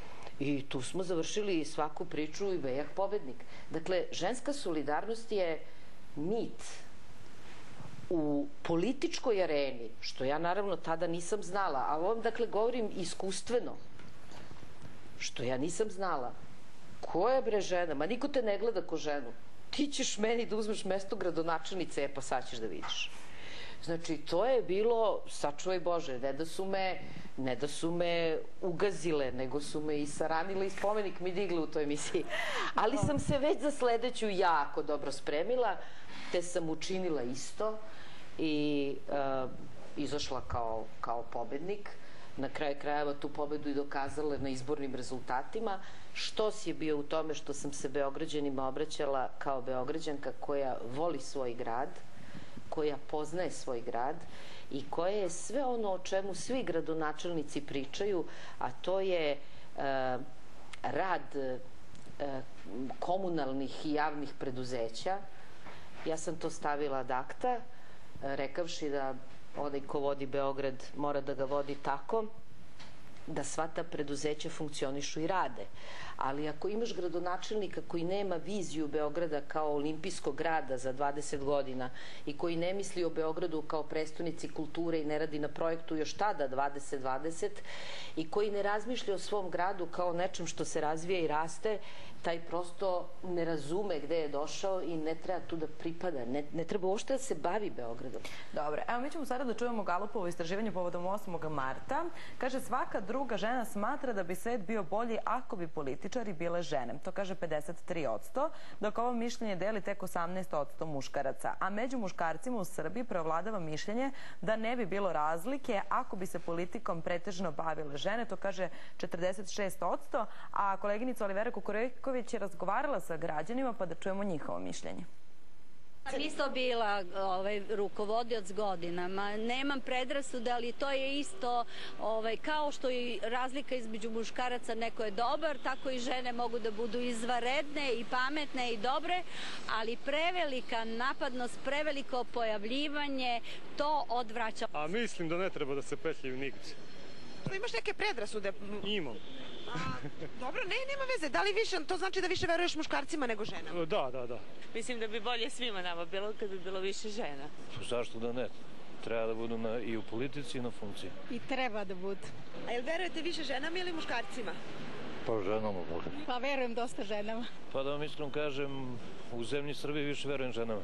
I tu smo završili svaku priču i bejah pobednik. Dakle, ženska solidarnost je mit u političkoj areni, što ja naravno tada nisam znala, a ovom, dakle, govorim iskustveno, što ja nisam znala. Koja bre žena? Ma niko te ne gleda ko ženu. Ti ćeš meni da uzmeš mesto gradonačelnice, e pa sad ćeš da vidiš. Znači, to je bilo, sačuvaj Bože, ne da su me, ne da su me ugazile, nego su me i saranile i spomenik mi digle u toj emisiji. Ali sam se već za sledeću jako dobro spremila, te sam učinila isto i uh, izašla kao, kao pobednik. Na kraju krajeva tu pobedu i dokazala na izbornim rezultatima. Štos je bio u tome što sam se Beograđanima obraćala kao Beograđanka koja voli svoj grad, koja poznaje svoj grad i koja je sve ono o čemu svi gradonačelnici pričaju, a to je e, rad e, komunalnih i javnih preduzeća. Ja sam to stavila ad acta, e, rekavši da onaj ko vodi Beograd mora da ga vodi tako da sva ta preduzeća funkcionišu i rade. Ali ako imaš gradonačelnika koji nema viziju Beograda kao olimpijskog grada za dvadeset godina i koji ne misli o Beogradu kao prestonici kulture i ne radi na projektu još tada dvadeset dvadeset i koji ne razmišlja o svom gradu kao nečem što se razvija i raste, taj prosto ne razume gde je došao i ne treba tu da pripada. Ne, ne treba uopšte da se bavi Beogradom. Dobro, evo mi ćemo sada da čujemo Galupovo istraživanje povodom osmog marta. Kaže, svaka druga žena smatra da bi svet bio bolji ako bi političari bile žene. To kaže pedeset tri posto, dok ovo mišljenje deli tek osamnaest posto muškaraca. A među muškarcima u Srbiji preovladava mišljenje da ne bi bilo razlike ako bi se politikom pretežno bavile žene. To kaže četrdeset šest posto, a koleginica Olivera Kukuriković je razgovarala sa građanima pa da čujemo njihovo mišljenje. Sam isto bila ovaj, rukovodioc godinama. Nemam predrasude, ali to je isto ovaj, kao što i razlika između muškaraca, neko je dobar, tako i žene mogu da budu izvanredne i pametne i dobre, ali prevelika napadnost, preveliko pojavljivanje, to odvraća. A mislim da ne treba da se petljaju nigde. Imaš neke predrasude? Imam. A, dobro, ne, nema veze. Da li više, to znači da više veruješ muškarcima nego ženama? Da, da, da. Mislim da bi bolje svima nama bilo kad bi bilo više žena. Zašto da ne? Treba da budu na, i u politici i na funkciji. I treba da budu. A jel verujete više ženama ili muškarcima? Pa ženama možda. Pa verujem dosta ženama. Pa da vam iskreno kažem, u zemlji Srbije više verujem ženama.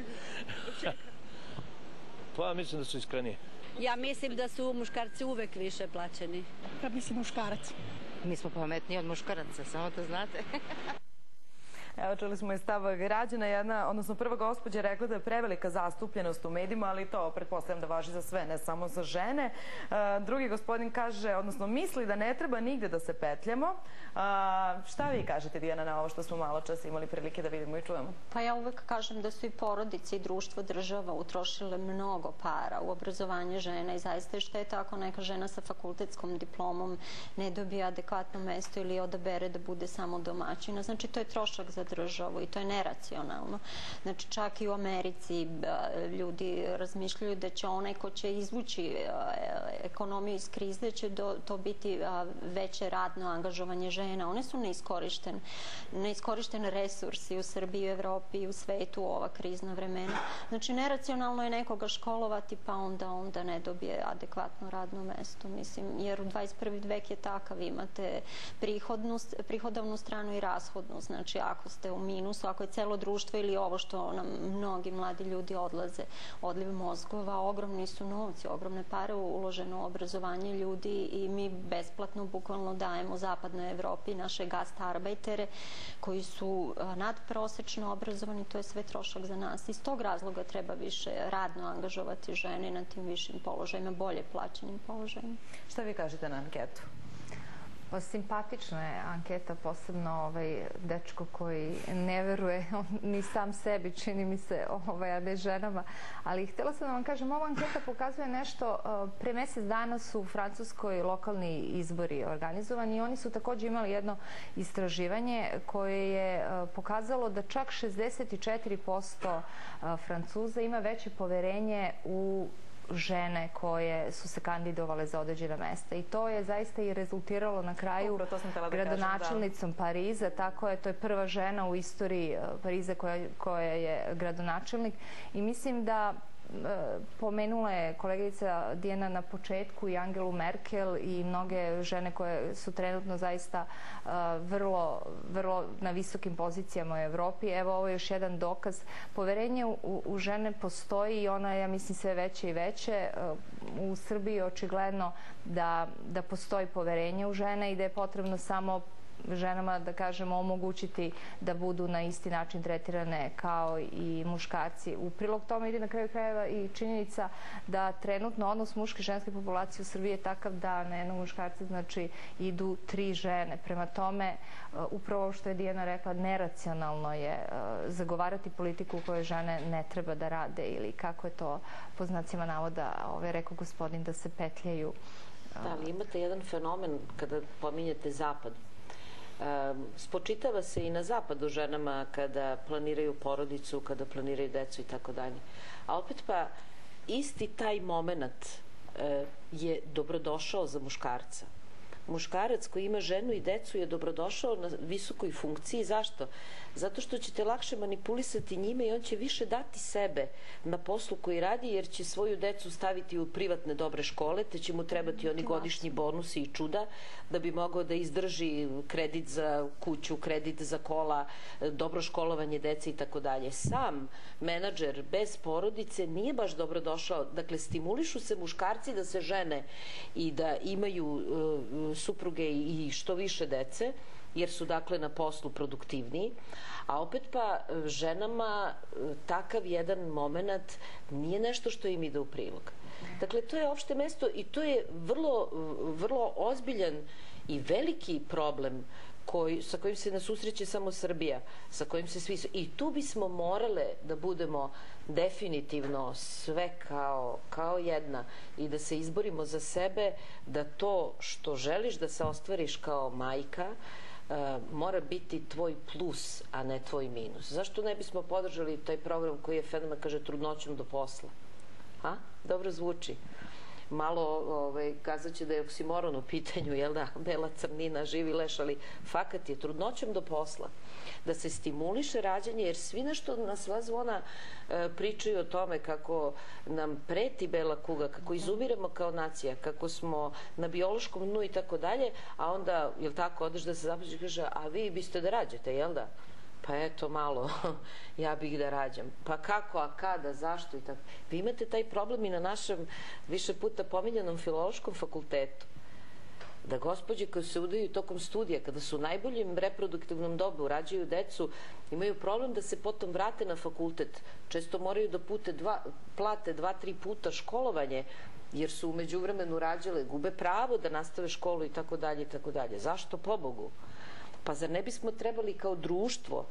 Pa mislim da su iskrenije. Ja mislim da su muškarci uvek više plaćeni. Pa mislim muškarac. Mi smo pametniji od muškaraca, samo da znate. Evo, čuli smo i stav građana. Jedna, odnosno prva gospođa je rekla da je prevelika zastupljenost u medijima, ali to pretpostavljam da važi za sve, ne samo za žene. Drugi gospodin kaže, odnosno misli da ne treba nigde da se petljamo. Šta vi kažete, Dijana, na ovo što smo malo čas imali prilike da vidimo i čujemo? Pa ja uvek kažem da su i porodice i društvo, država utrošile mnogo para u obrazovanje žena i zaista je šteta ako neka žena sa fakultetskom diplomom ne dobije adekvatno mesto ili odabere da bude samo domaćina. Znači, to je trošak za državu i to je neracionalno. Znači, čak i u Americi ljudi razmišljaju da će onaj ko će izvući ekonomiju iz krize će to biti veće radno angažovanje žena. One su neiskorištene, neiskorištene resursi u Srbiji, u Evropi i u svetu u ova krizna vremena. Znači, neracionalno je nekoga školovati pa onda onda ne dobije adekvatno radno mesto. Mislim, jer u dvadeset prvi vek je takav, imate prihodovnu stranu i rashodnu. Znači, ako ste u minusu, ako je celo društvo ili ovo što nam mnogi mladi ljudi odlaze, odliv mozgova, ogromni su novci, ogromne pare uloženo u obrazovanje ljudi i mi besplatno bukvalno dajemo zapadnoj Evropi naše gastarbajtere koji su nadprosečno obrazovani, to je sve trošak za nas. Iz tog razloga treba više radno angažovati žene na tim višim položajima, bolje plaćenim položajima. Šta vi kažete na anketu? Pa simpatična je anketa, posebno ovaj dečko koji ne veruje ni sam sebi, čini mi se, ovaj, a ne ženama. Ali htjela sam da vam kažem, ova anketa pokazuje nešto. Pre mjesec dana su u Francuskoj lokalni izbori organizovani i oni su također imali jedno istraživanje koje je pokazalo da čak šezdeset četiri posto Francuza ima veće poverenje u žene koje su se kandidovale za određena mesta i to je zaista i rezultiralo na kraju gradonačelnicom Pariza, tako je, to je prva žena u istoriji Pariza koja je gradonačelnik i mislim da pomenula je kolegica Dijana na početku i Angelu Merkel i mnoge žene koje su trenutno zaista vrlo, vrlo na visokim pozicijama u Evropi. Evo, ovo je još jedan dokaz. Poverenje u, u žene postoji i ona je, ja mislim, sve veće i veće. U Srbiji je očigledno da, da postoji poverenje u žene i da je potrebno samo ženama, da kažemo, omogućiti da budu na isti način tretirane kao i muškarci. U prilog tome ide na kraju krajeva i činjenica da trenutno odnos muške i ženske populacije u Srbiji je takav da na jednog muškarca znači idu tri žene. Prema tome, upravo što je Dijana rekla, neracionalno je zagovarati politiku u kojoj žene ne treba da rade ili kako je to po znacima navoda ovaj, rekao gospodin, da se petljaju. Da, ali imate jedan fenomen kada pominjete Zapad. Spočitava se i na zapadu ženama kada planiraju porodicu, kada planiraju decu i tako dalje. A opet pa isti taj moment je dobrodošao za muškarca. Muškarac koji ima ženu i decu je dobrodošao na visokoj funkciji. Zašto? Zato što ćete lakše manipulisati njime i on će više dati sebe na poslu koji radi, jer će svoju decu staviti u privatne dobre škole, te će mu trebati oni godišnji bonusi i čuda da bi mogao da izdrži kredit za kuću, kredit za kola, dobro školovanje dece i tako dalje. Sam menadžer bez porodice nije baš dobrodošao. Dakle, stimulišu se muškarci da se žene i da imaju supruge i što više dece, jer su dakle na poslu produktivniji, a opet pa ženama takav jedan moment nije nešto što im ide u prilog. Dakle, to je opšte mesto i to je vrlo, vrlo ozbiljan i veliki problem koji, sa kojim se ne susreće samo Srbija, sa kojim se svi... I tu bismo morale da budemo definitivno sve kao, kao jedna i da se izborimo za sebe, da to što želiš da se ostvariš kao majka uh, mora biti tvoj plus, a ne tvoj minus. Zašto ne bismo podržali taj program koji je fenomen, kaže, trudnoćom do posla? Ha? Dobro zvuči. malo, ovaj, kazat će da je oksimoron u pitanju, jel da, bela crnina, živi leš, ali fakat je trudnoćom do posla da se stimuliše rađanje, jer svi nešto na sva zvona e, pričaju o tome kako nam preti bela kuga, kako izumiremo kao nacija, kako smo na biološkom dnu i tako dalje, a onda, jel tako, odeš da se zapođe i kaže, a vi biste da rađate, jel da? Pa eto malo, ja bih da rađam. Pa kako, a kada, zašto i tako. Vi imate taj problem i na našem više puta pominjanom filološkom fakultetu. Da gospođe koje se udaju tokom studija, kada su u najboljem reproduktivnom dobu, rađaju decu, imaju problem da se potom vrate na fakultet. Često moraju da pute dva, plate dva, tri puta školovanje, jer su umeđu vremenu rađale, gube pravo da nastave školu i tako dalje i tako dalje. Zašto, pobogu? Pa zar ne bismo trebali kao društvo,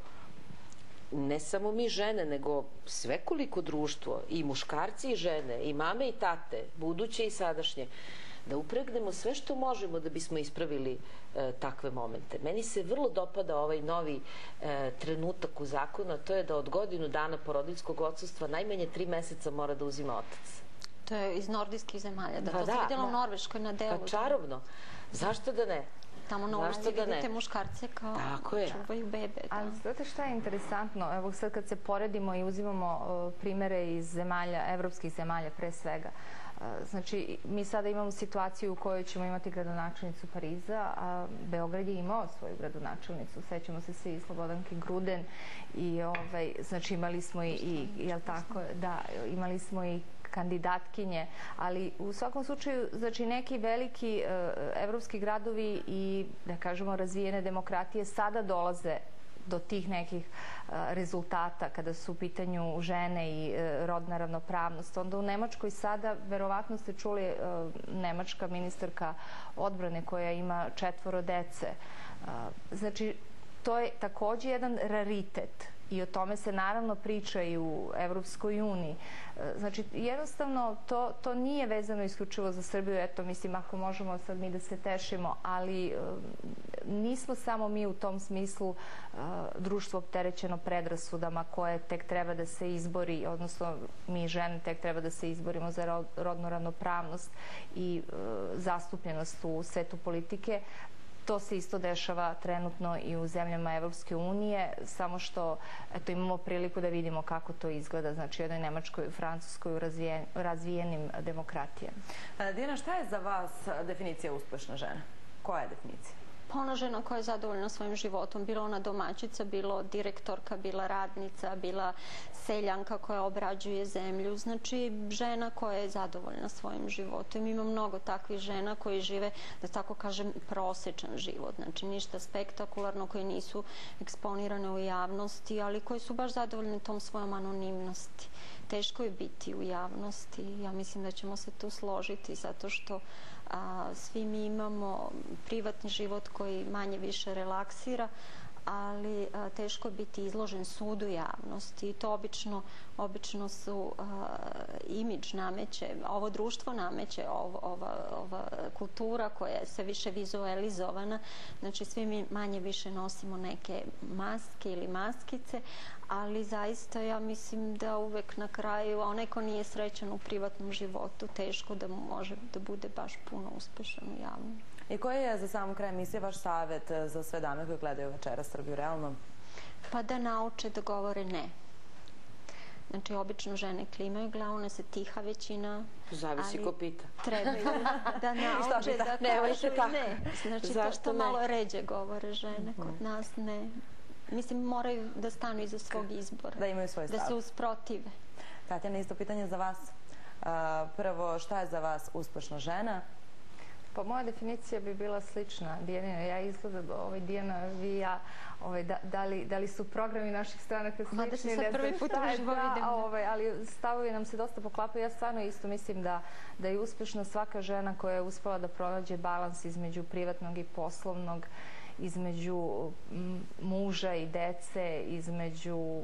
ne samo mi žene, nego svekoliko društvo, i muškarci i žene, i mame i tate, buduće i sadašnje, da upregnemo sve što možemo da bismo ispravili e, takve momente. Meni se vrlo dopada ovaj novi e, trenutak u zakonu, a to je da od godinu dana porodiljskog odsustva najmanje tri meseca mora da uzima otac. To je iz nordijskih zemalja, da pa to da, se vidjelo u Norveškoj na delu. Pa čarobno. Zašto da ne? Tamo na ulici vidite muškarce kao čuvaju bebe. Ali znate šta je interesantno? Evo sad kad se poredimo i uzimamo primere iz zemalja, evropskih zemalja pre svega, znači mi sada imamo situaciju u kojoj ćemo imati gradonačelnicu Pariza, a Beograd je imao svoju gradonačelnicu, sećamo se svi Slobodanke Gruden i ovaj, znači imali smo i, jel tako, da, imali smo i kandidatkinje, ali u svakom slučaju, znači neki veliki e, evropski gradovi i, da kažemo, razvijene demokratije sada dolaze do tih nekih a, rezultata kada su u pitanju žene i e, rodna ravnopravnost. Onda u Nemačkoj sada, verovatno ste čuli, e, nemačka ministarka odbrane koja ima četvoro dece. A, znači, to je takođe jedan raritet i o tome se naravno priča i u Evropskoj uniji. Znači, jednostavno, to, to nije vezano isključivo za Srbiju, eto, mislim, ako možemo sad mi da se tešimo, ali nismo samo mi u tom smislu uh, društvo opterećeno predrasudama koje tek treba da se izbori, odnosno mi žene tek treba da se izborimo za rodnu ravnopravnost i uh, zastupljenost u svetu politike. To se isto dešava trenutno i u zemljama Evropske unije, samo što eto, imamo priliku da vidimo kako to izgleda, znači u jednoj Nemačkoj, Francuskoj, u razvijen, razvijenim demokratijama. Dijana, šta je za vas definicija uspešne žene? Koja je definicija? Pa ona žena koja je zadovoljna svojim životom, bila ona domaćica, bilo direktorka, bila radnica, bila seljanka koja obrađuje zemlju, znači žena koja je zadovoljna svojim životom. Ima mnogo takvih žena koji žive, da tako kažem, prosečan život, znači ništa spektakularno, koje nisu eksponirane u javnosti, ali koji su baš zadovoljni tom svojom anonimnosti. Teško je biti u javnosti, ja mislim da ćemo se tu složiti, zato što a, svi mi imamo privatni život koji manje više relaksira, ali a, teško je biti izložen sudu javnosti i to obično, obično su a, imidž nameće, ovo društvo nameće, ovo, ova, ova kultura koja je sve više vizualizovana, znači svi mi manje više nosimo neke maske ili maskice, ali zaista ja mislim da uvek na kraju onaj ko nije srećan u privatnom životu teško da može da bude baš puno uspešan u javnom. I koji je za sam kraj emisije vaš savjet za sve dame koje gledaju večeras Srbiju realno? Pa da nauče da govore ne. Znači, obično žene klimaju glavu, ona se tiha većina. Zavisi ko pita. Trebaju da nauče da kažu ne. Znači, to, to malo ređe govore žene, kod nas ne. Mislim, moraju da stanu iza svog izbora. Da imaju svoj stav. Da se usprotive. Tatjana, isto pitanje za vas. Prvo, šta je za vas uspešna žena? Pa moja definicija bi bila slična. Dijanina, ja izgleda, ovaj, Dijana, vi i ja, ovaj, da, da, li, da li su programi naših stranaka slični? Mada se sad prvi put uživo vidim. Ovaj, ali stavovi nam se dosta poklapaju. Ja stvarno isto mislim da, da je uspešna svaka žena koja je uspela da pronađe balans između privatnog i poslovnog, između muža i dece, između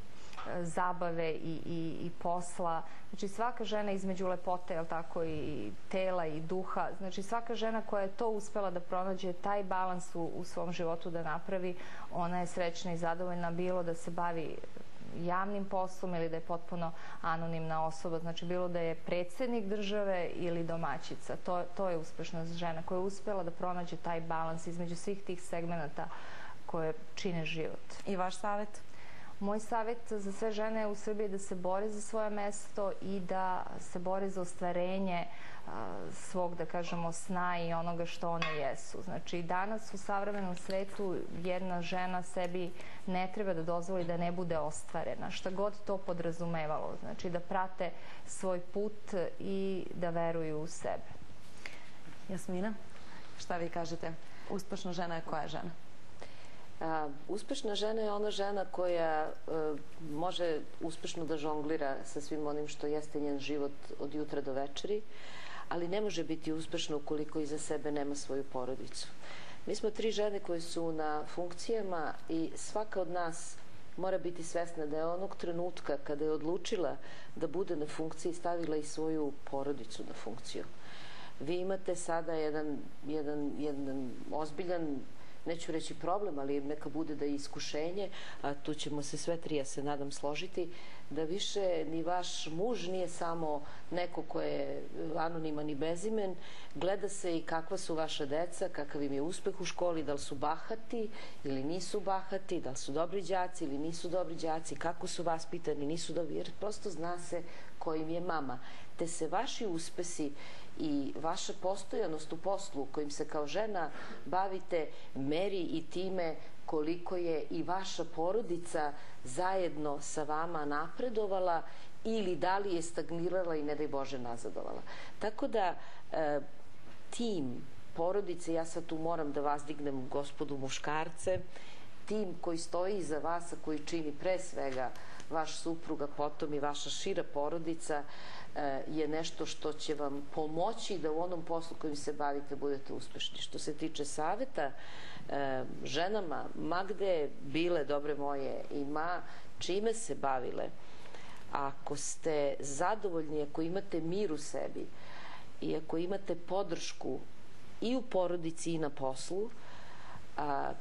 zabave i, i, i posla. Znači svaka žena između lepote, jel tako, i tela i duha. Znači svaka žena koja je to uspela da pronađe taj balans u, u svom životu da napravi, ona je srećna i zadovoljna, bilo da se bavi javnim poslom ili da je potpuno anonimna osoba. Znači, bilo da je predsjednik države ili domaćica. To, to je uspešna žena koja je uspjela da pronađe taj balans između svih tih segmenata koje čine život. I vaš savjet? Moj savjet za sve žene u Srbiji je da se bore za svoje mesto i da se bore za ostvarenje svog, da kažemo, sna i onoga što one jesu. Znači, danas u savremenom svetu jedna žena sebi ne treba da dozvoli da ne bude ostvarena, šta god to podrazumevalo. Znači, da prate svoj put i da veruju u sebe. Jasmina, šta vi kažete? Uspešna žena je koja žena? A, uspešna žena je ona žena koja a, može uspešno da žonglira sa svim onim što jeste njen život od jutra do večeri, ali ne može biti uspešna ukoliko iza sebe nema svoju porodicu. Mi smo tri žene koje su na funkcijama i svaka od nas mora biti svesna da je onog trenutka kada je odlučila da bude na funkciji stavila i svoju porodicu na funkciju. Vi imate sada jedan, jedan, jedan ozbiljan, neću reći problem, ali neka bude da je iskušenje, a tu ćemo se sve tri, ja se nadam, složiti, da više ni vaš muž nije samo neko ko je anoniman i bezimen, gleda se i kakva su vaša deca, kakav im je uspeh u školi, da li su bahati ili nisu bahati, da li su dobri đaci ili nisu dobri đaci, kako su vaspitani, nisu dobri, jer prosto zna se ko im je mama. Te se vaši uspesi i vaša postojanost u poslu kojim se kao žena bavite meri i time koliko je i vaša porodica zajedno sa vama napredovala ili da li je stagnirala i ne daj Bože nazadovala. Tako da e, tim porodice, ja sad tu moram da vazdignem gospodu muškarce, tim koji stoji iza vas, a koji čini pre svega vaš supruga, potom i vaša šira porodica, je nešto što će vam pomoći da u onom poslu kojim se bavite budete uspešni. Što se tiče saveta ženama, ma gde bile, dobre moje, i ma čime se bavile, ako ste zadovoljni, ako imate mir u sebi i ako imate podršku i u porodici i na poslu, a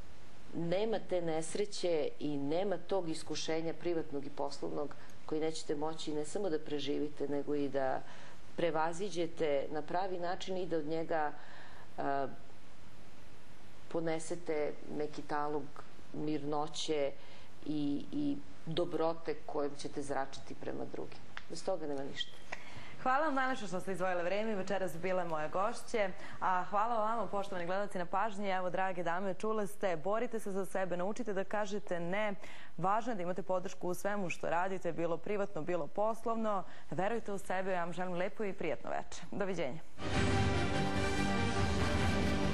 nema te nesreće i nema tog iskušenja privatnog i poslovnog koji nećete moći ne samo da preživite, nego i da prevaziđete na pravi način i da od njega a, ponesete neki talog mirnoće i, i dobrote kojim ćete zračiti prema drugim. Bez toga nema ništa. Hvala vam najlepše što ste izdvojile vreme i večeras bile moje gošće. A hvala vama, poštovani gledalci, na pažnji. Evo, drage dame, čule ste, borite se za sebe, naučite da kažete ne. Važno je da imate podršku u svemu što radite, bilo privatno, bilo poslovno. Verujte u sebe, ja vam želim lepo i prijatno večer. Doviđenja.